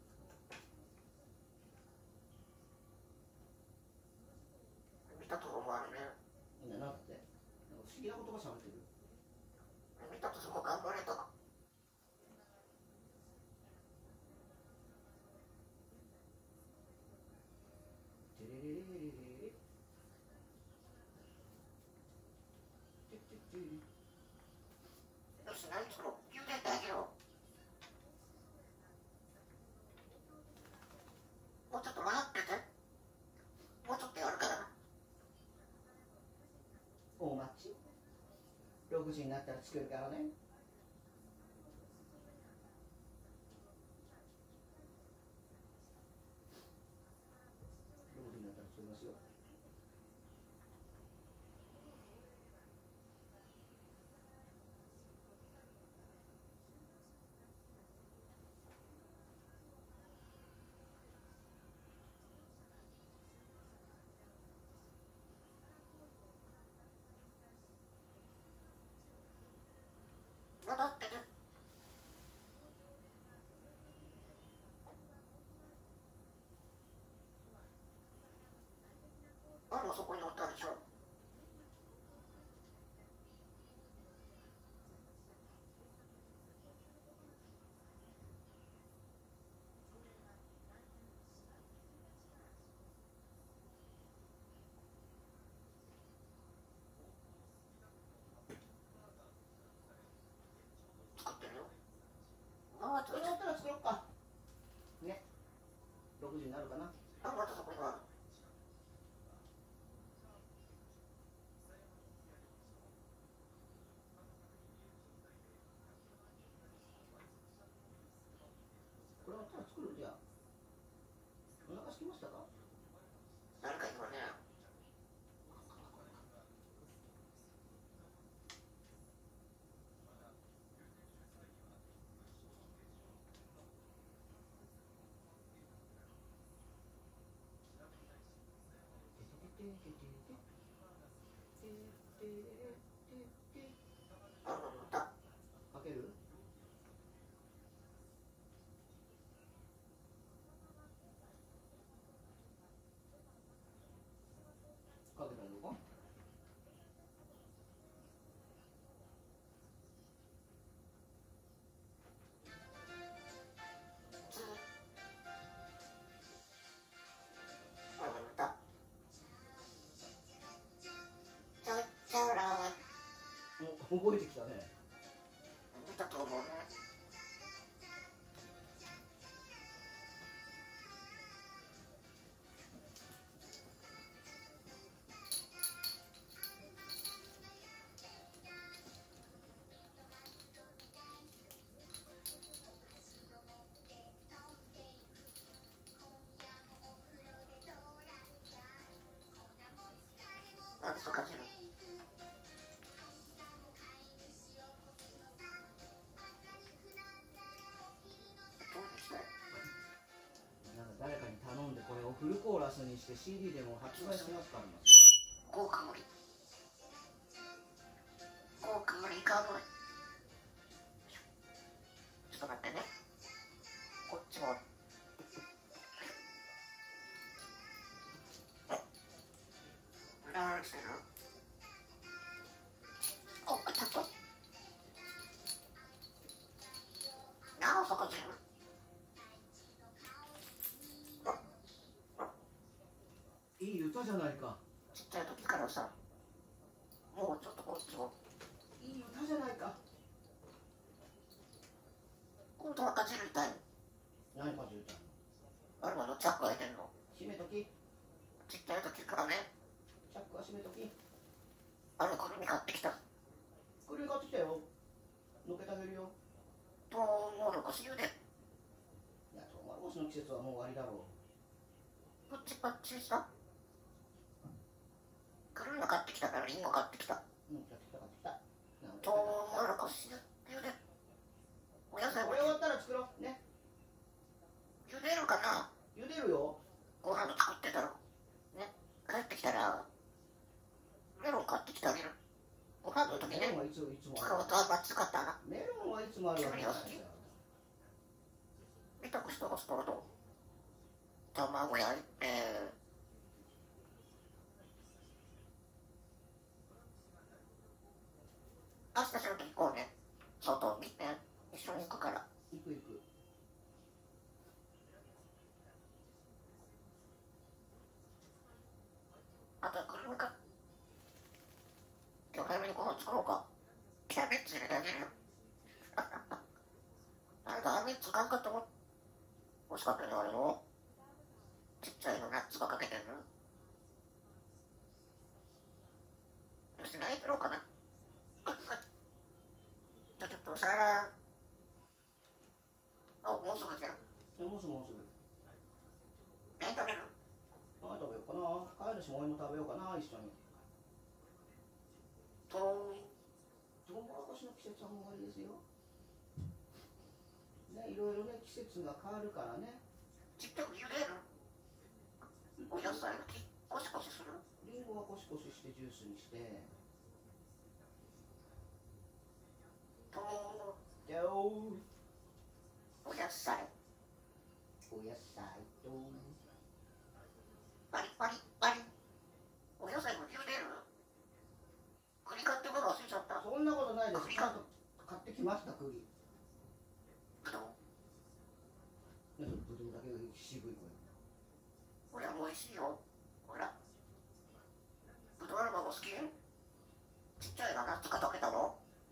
見たと思われねみんななんだって。なんか不思議な言葉喋ってる。 見たとそこ頑張れたテレレレレレレ。テテテレ。 よし何作ろうゆでてあげようもうちょっと待っててもうちょっとやるからなお待ち。ろくじになったら作るからね。ろくじになったら作りますよ。 戻ってねあもうそこにおったでしょ作ってるよあそれだったら作ろうか。ね。ろくじになるかな。 あまたそこにあるこれだったら作るじゃあ。お腹空きましたか。 誰か今ねあもうまたかける。かけたらどこ。 あまた覚えてきたね。 見たと思うね。あ、そうかしら。 なんか誰かに頼んでこれをフルコーラスにして シーディー でも発売してますからね。 豪華盛り。豪華盛りかぶり。ちょっと待ってね。こっちも。何してる？お、ちょっと。なおそこじる。 いい歌じゃないか。 ちっちゃい時からさ、もうちょっとこっちも。 いい歌じゃないか。 本当はかじりたい。 何かじるちゃん。 あれはどっちゃく開いてんの？ 閉めとき。 ちっちゃい時からね。 チャックは閉めとき。 あれ、これに買ってきた。 これ買ってきたよ。のっけてあげるよ。 トウモロコシ茹で。 いや、トウモロコシの季節はもう終わりだろう。 パッチパッチしたくるんが買ってきたからリンゴ買ってきた。 うん、買ってきた買ってきた。 トウモロコシ茹で。お野菜もこれ終わったら作ろう。ね。 茹でるかな？ 茹でるよ。 ご飯作ってたろ。ね。帰ってきたら、メロン買ってきてあげる。ご飯の時ね。 メロンはいついつもある。 使うとあんま使ったな。 メロンはいつもあるわけじゃないから。 見たくしてほしいと。卵焼いて。明日すると行こうね。外を見て。一緒に行くから。 行く行く。 あと車か。今日早めにご飯作ろうか。キャベツ入れてあげるよ。なんかあれ使うかと思う。欲しかったよ、あれの。ちっちゃいのナッツがかけてる。よし、泣いてろうかな。じゃあちょっとお皿。あ、もうすぐじゃん。 もうすぐもうすぐ。 何食べる？ 何食べようかな。帰るしもお芋食べようかな、一緒に。 とトウモロコシの季節はもう終わりですよ。ね、いろいろね、季節が変わるからね。 ちっちゃく茹でる。お野菜がコシコシする。 リンゴはコシコシしてジュースにして。 とじゃおう。 お野菜。 お野菜と。 パリパリパリ。お野菜も茹でる。栗買っても忘れちゃった。 そんなことないです。ちゃんと買ってきました、栗。ね、 ぶどう。 そのぶどうだけが渋い声。 これは美味しいよ。ほら。ぶどうあるのも好き？ちっちゃいのナッツが溶けたの？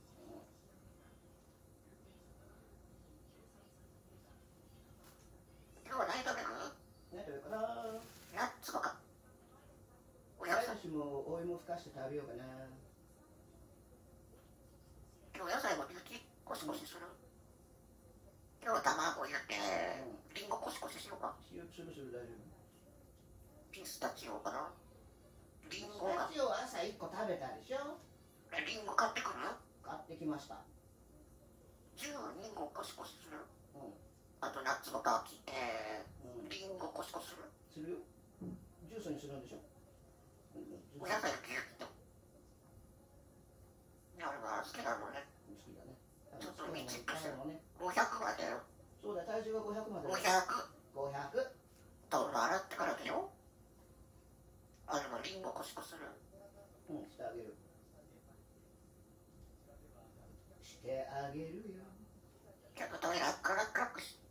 今日は何食べる？ 何食べようかな。 ナッツとか。お野菜。 私もお芋ふかして食べようかな。 今日野菜もコシコシする。今日は卵入れて、リンゴコシコシしようか。 塩つるする大丈夫。 ピスタチオかな。リンゴが。 ピスタチオ朝いっこ食べたでしょ。 リンゴ買ってくる？ 買ってきました。 じゅうリンゴコシコシする。 うん。 あとナッツの皮切って、 うん、 リンゴコシコシする。 するよ。ジュースにするんでしょ。 お野菜ギュッと。あれは好きなのね。 好きだね。 ちょっとミチッとしてる。 ね。 ごひゃくまでよ。 そうだ、体重がごひゃくまで。 ごひゃく。 ごひゃく。 タオル洗ってからだよ。あれもリンゴコシコシする。 うん、してあげる。してあげるよ。 ちょっとトイレから暗くし。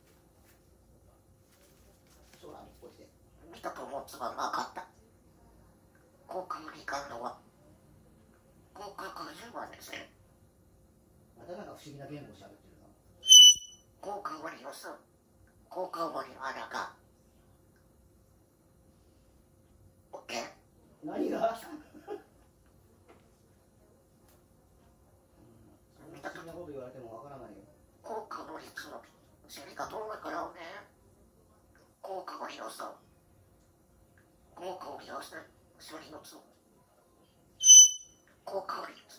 空にこうして。 見たと思うつばが分かった。航空に行かんのは。 合格じゅうまんですね。 またなんか不思議な言語喋ってるな。 合格に押す。合格に穴が。オッケー。 何が見たそんなこと言われてもわからないよ。 合格率の知り方をだからね。合格に押す。合格に押す。処理のつ。合格率。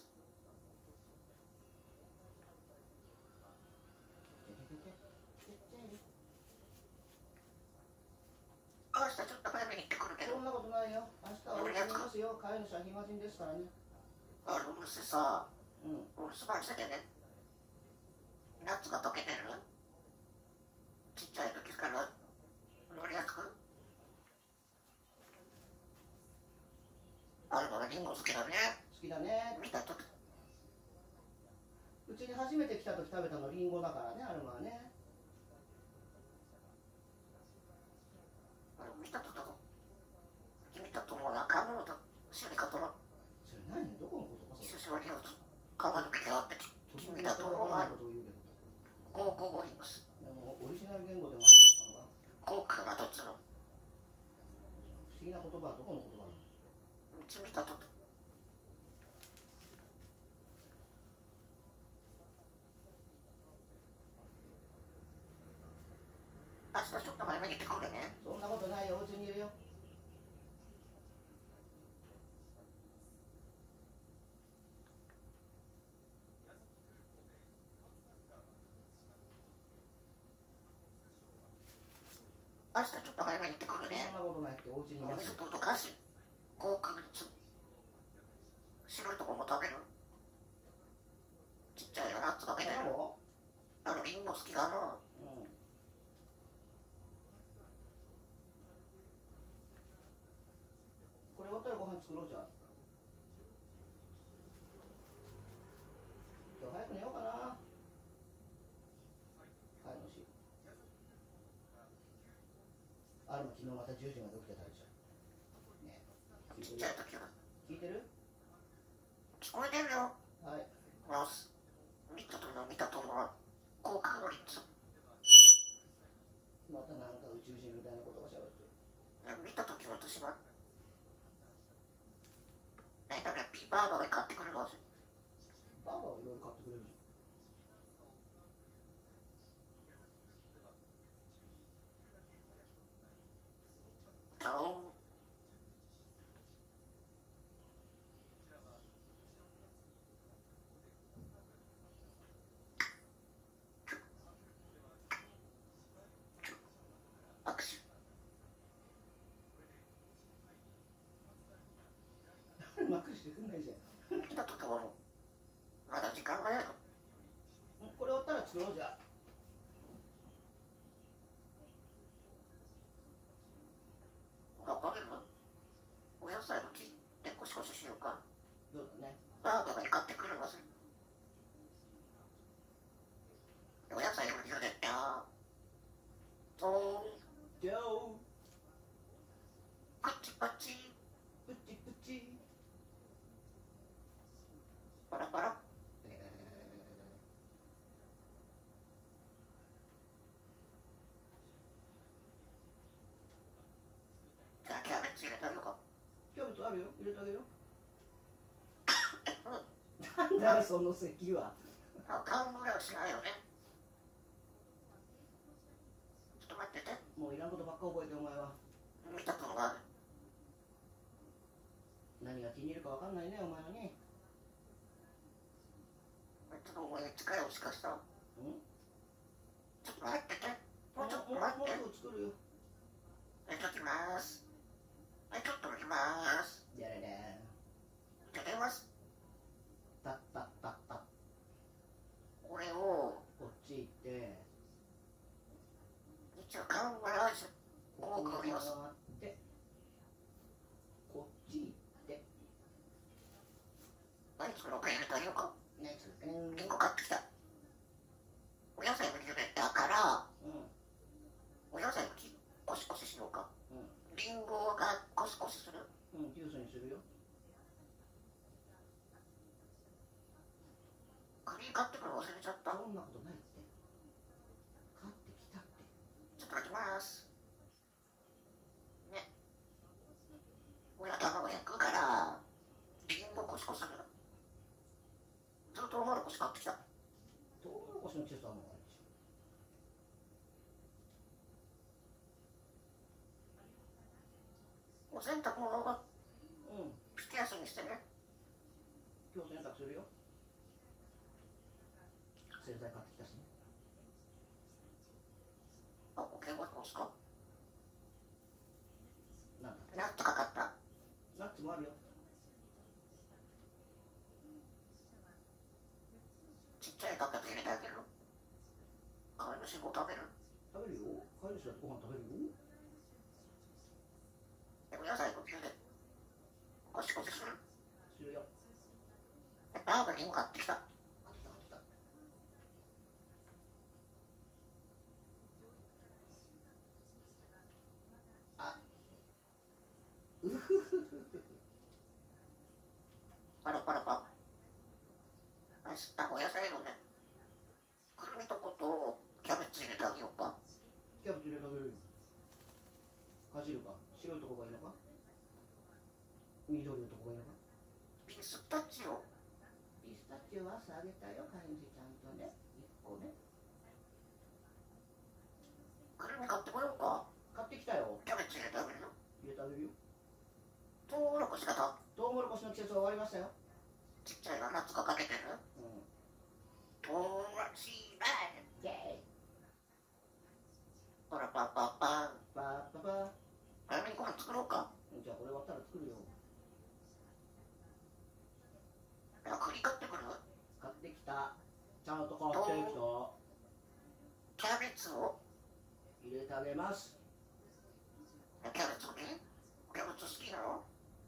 明日ちょっと早めに行ってくるけど。 そんなことないよ。明日は俺やりますよ。飼い主は暇人ですからね。 あの虫さ、 うん。 お留守番しててね。夏が溶けてる。ちっちゃい時から乗りやすく。あれからリンゴ好きだね。 好きだね。 見た時。 うちに初めて来た時食べたのリンゴだからね、アルマはね。 あれ見たとこ。見たともなかもと知り方の。 それ何どこのことかそれ。 久しぶりの川抜けがあって君だと思わない。合格にます。 でもオリジナル言語でもありだったのか。 合格がどっちの。 不思議な言葉はどこの言葉なの。 うち見たとこ。明日ちょっと早めに来てくれね。 そんなことないよ、お家にいるよ。 明日ちょっと早めに来てくるね。 そんなことないってお家にいおます水とかし合格率。白いとこも食べる。ちっちゃいよな、つだけで。あのリンゴ好きだな。 うん。これ終わったらご飯作ろうじゃん。今日早く寝ようかな。飼い主。あるも昨日またじゅうじまで起きてたでしょ。ね。 ちっちゃい時は。 聞いてる？ 聞こえてるよ。 はい。 よし。見たとも見たとも合格率。 またなんか宇宙人みたいなことがしゃべってる。 見たとき私は。ね、だからピバーバーで買ってくれるわ。 バーバーはいろいろ買ってくれるじゃん。あお。握手。 マックしてくんないじゃん。 見たところまだ時間がやる。 これ終わったら作ろうじゃ。 わかるの？お野菜の切ってコシコシしようか。 そうだね。 バーバーに買ってくるわ。お野菜を茹でた。とジョー。 パチパチ。 プチプチ。 パラパラ。じゃあキャベツ入れたのか。 キャベツあるよ。入れてあげるよ。 うん。 なんだその席は。 あ、顔ぐらいはしないよね。ちょっと待ってて。 もういらんことばっか覚えてお前は。 見たとがある。 何が気に入るかわかんないねお前はね。 ちょっとお前近い押しかした。 うん？ ちょっと待ってて。もうちょっともう待って。 もうすぐ作るよ。 はい、ちょっとます。はい、ちょっと置きます。 じゃれれじゃあ出ます。 たったったった。 これをこっち行って一応カンバラージュここ回合格に押す。 ってこっち行って何作ろうかやめてあげようか。 ねつけん。 リンゴ買ってきた。お野菜も茹でたからうんお野菜もコシコシしようか。 うんリンゴがコシコシする。 うんジュースにするよ。 買ってくるの忘れちゃった。 そんなことないって。買ってきたって。 ちょっと待ちます。ね。親卵焼くから、リンゴコシコする。ずっとトウモロコシ買ってきた。 トウモロコシの季節はもうあれでしょ。お洗濯物がょ。うん。 ピケ休みしてね。 今日洗濯するよ。洗剤買ってきたしね。 あ、おけごですか。 なんだ。 ナッツかかった。 ナッツもあるよ。 ちっちゃいバケツ入れてあげる。飼い主も食べる。 食べるよ。飼い主だってご飯食べるよ。 でも野菜のピューでゴシゴシする。 するよ。 ラーメンリンゴ買ってきた。 買ってきた買ってきた。あ、うふふふふ。 パラパラパ。あ、知ったお野菜のね。くるみとことキャベツ入れてあげようか。 キャベツ入れてあげるよ。かじるか。白いとこがいいのか。緑のとこがいいのか。 ピスタチオ。 ピスタチオは朝あげたよ、飼い主ちゃんとね。いっこね。 くるみ買ってこようか。 買ってきたよ。 キャベツ入れてあげるよ。 入れてあげるよ。 トウモロコシがたトウモロコシの季節は終わりましたよ。 ちっちゃいのナッツがかけてる。 うん。 トウモロコシバイ。 イェーイ。 パラパパパン。 パーパパ早めにご飯作ろうか。 ー。じゃあこれ終わったら作るよ。 いや、栗買ってくる。 買ってきた。ちゃんと買ってきた。 キャベツを入れてあげます。 キャベツね。キャベツ好きなの。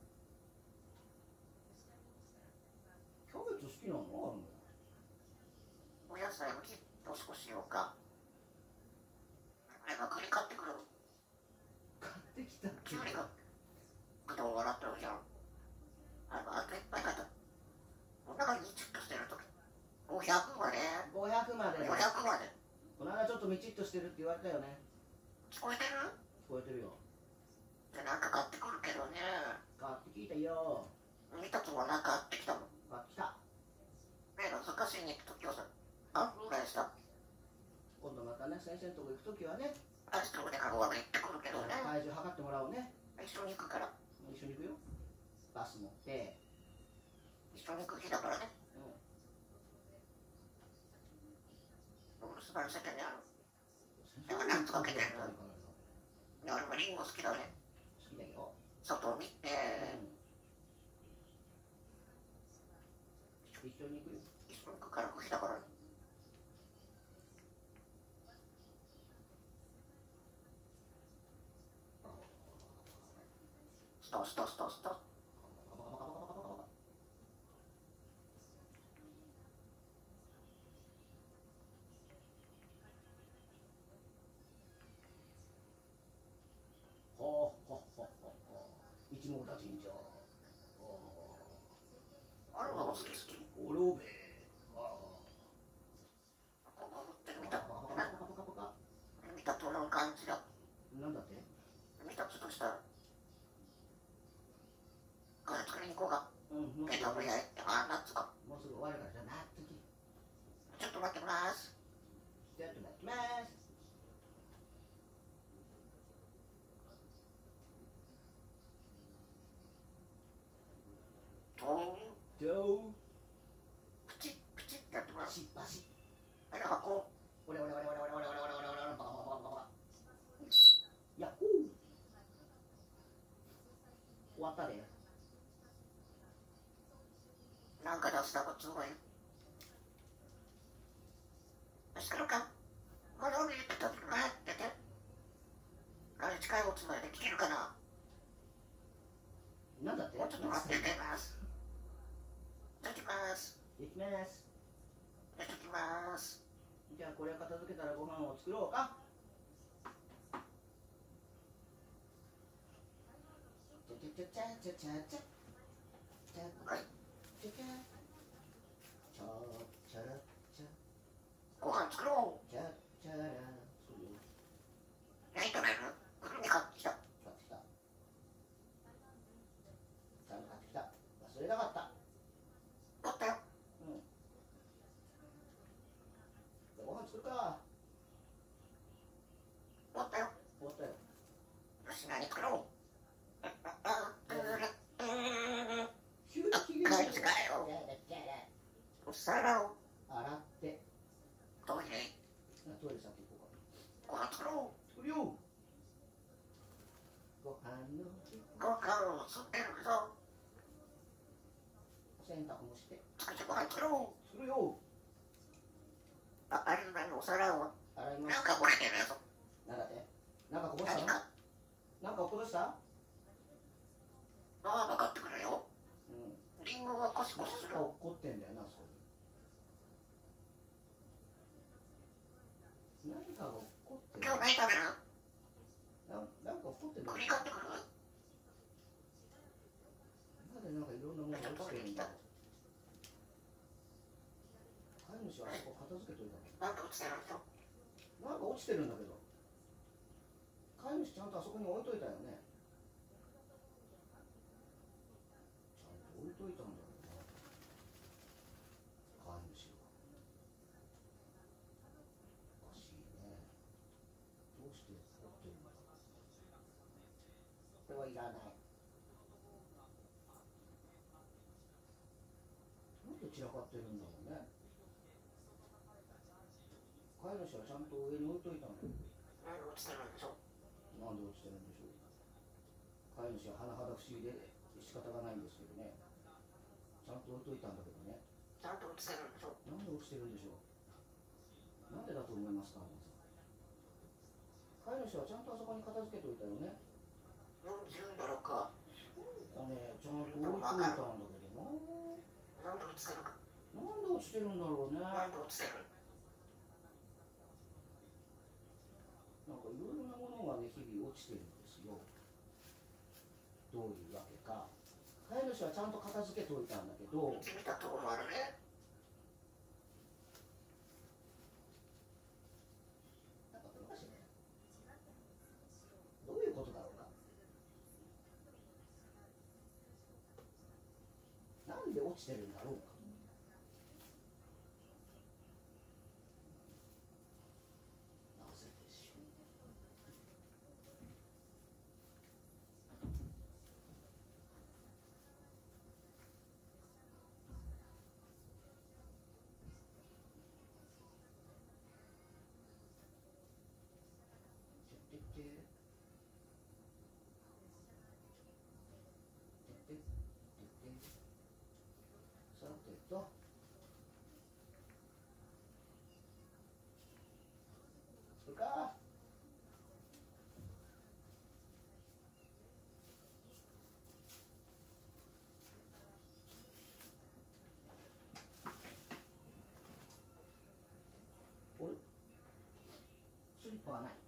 キャベツ好きなのあるの。 お野菜を切ってお少ししようか。あれが栗買ってくる。 買ってきた。 キュウリがぶどう笑ってるじゃん。あの、あといっぱい買った。お腹にチッとしてるとき。ごひゃくまで。 ごひゃくまで。 ごひゃくまで。 この間ちょっとみちっとしてるって言われたよね。 聞こえてる？ 聞こえてるよ。 で、なんか買ってくるけどね。 買ってきたよ。 見たつもなんか買ってきたの。 買ってきた。 ねえ、難しいに行くときはさ、半分ぐらいした。 今度またね、先生のとこ行くときはね、 アイスクリームでカゴは行ってくるけどね。 体重測ってもらおうね。 一緒に行くから。 一緒に行くよ。バス乗って。 一緒に行く日だからね。 うん。 お留守番しててね。 先生に使ってるから。 俺もリンゴ好きだね。 好きだよ。 外を見て、 うん。一緒に行くよ。 一緒に行くからく日だからね。ストストストスト。 ほうほうほうほうほう。一網打尽じゃ。 あれは好き好き。 おろべ。 見た見たとの感じだ。 なんだって？ 見たつとしたらこれ作りに行こうか。 うん、もうすぐえっと、これやあ、ナッツか。 もうすぐ終わるからじゃあなっとき。 ちょっと待ってます。 ちょっと待ってます。 トンどう？ プチップチッってやってます。 しっぱし。 あれ箱。 おれおれおれおれおれおれおれおれおれおれおれバカバカバカバカ。やっほー。終わったで。 なんか出したことすごい。しかるか。まだ見てた時待ってて。あれ近いおつまで聞けるかな。 なんだって？ もうちょっと待って出ます。出てきます。 できます。 出てきます。 じゃあこれを片付けたらご飯を作ろうか。ちゃちゃちゃちゃちゃちゃちゃはい。 ちゃちゃちゃちゃらお皿を洗ってトイレトイレ先行こうか。 ご飯作ろうりょうご飯の時うご飯を吸ってるぞ洗濯もして最初ご飯作ろうするよ。 あ、あれのお皿を洗います。 なんか漏れてるぞなんだってなんかこぼしたの何かなんか落っことした。 ああ、分かってくれようんリンゴがコシコシするなんか落っこってんだよな、そこに。何かが落っこってる。 今日何食べるななんか落っこってんだよ。 栗買ってくるなんでなんかいろんなものが落ちてるんだろう。飼い主はあそこ片付けといたの。 なんか落ちてるぞなんか落ちてるんだけど。飼い主ちゃんとあそこに置いといたよね。ちゃんと置いといたんだけどな。飼い主は。おかしいね。どうして置ってるのか。これはいらない。なんで散らかってるんだろうね。飼い主はちゃんと上に置いといたんだよ。 なんか落ちてるんでしょなんで落ちてるんでしょう。飼い主は甚だ不思議で仕方がないんですけどね。ちゃんと置いといたんだけどね。 ちゃんと落ちてるんでしょなんで落ちてるんでしょう。なんでだと思いますか、飼い主はちゃんとあそこに片付けといたよね。 よんじゅうだろうかあね、ちゃんと置いといたんだけどな。 なんで落ちてるかなんで落ちてるんだろうね。 なんで落ちてるなんかいろいろなものがね、日々落ちてるんですよ。どういうわけか。飼い主はちゃんと片付けといたんだけど、 見てみたとこもあるねなんかおかしいね。どういうことだろうか。なんで落ちてるんだろうか。なぜでしょう。てってっててってってさてと、それかおれスリッパがない。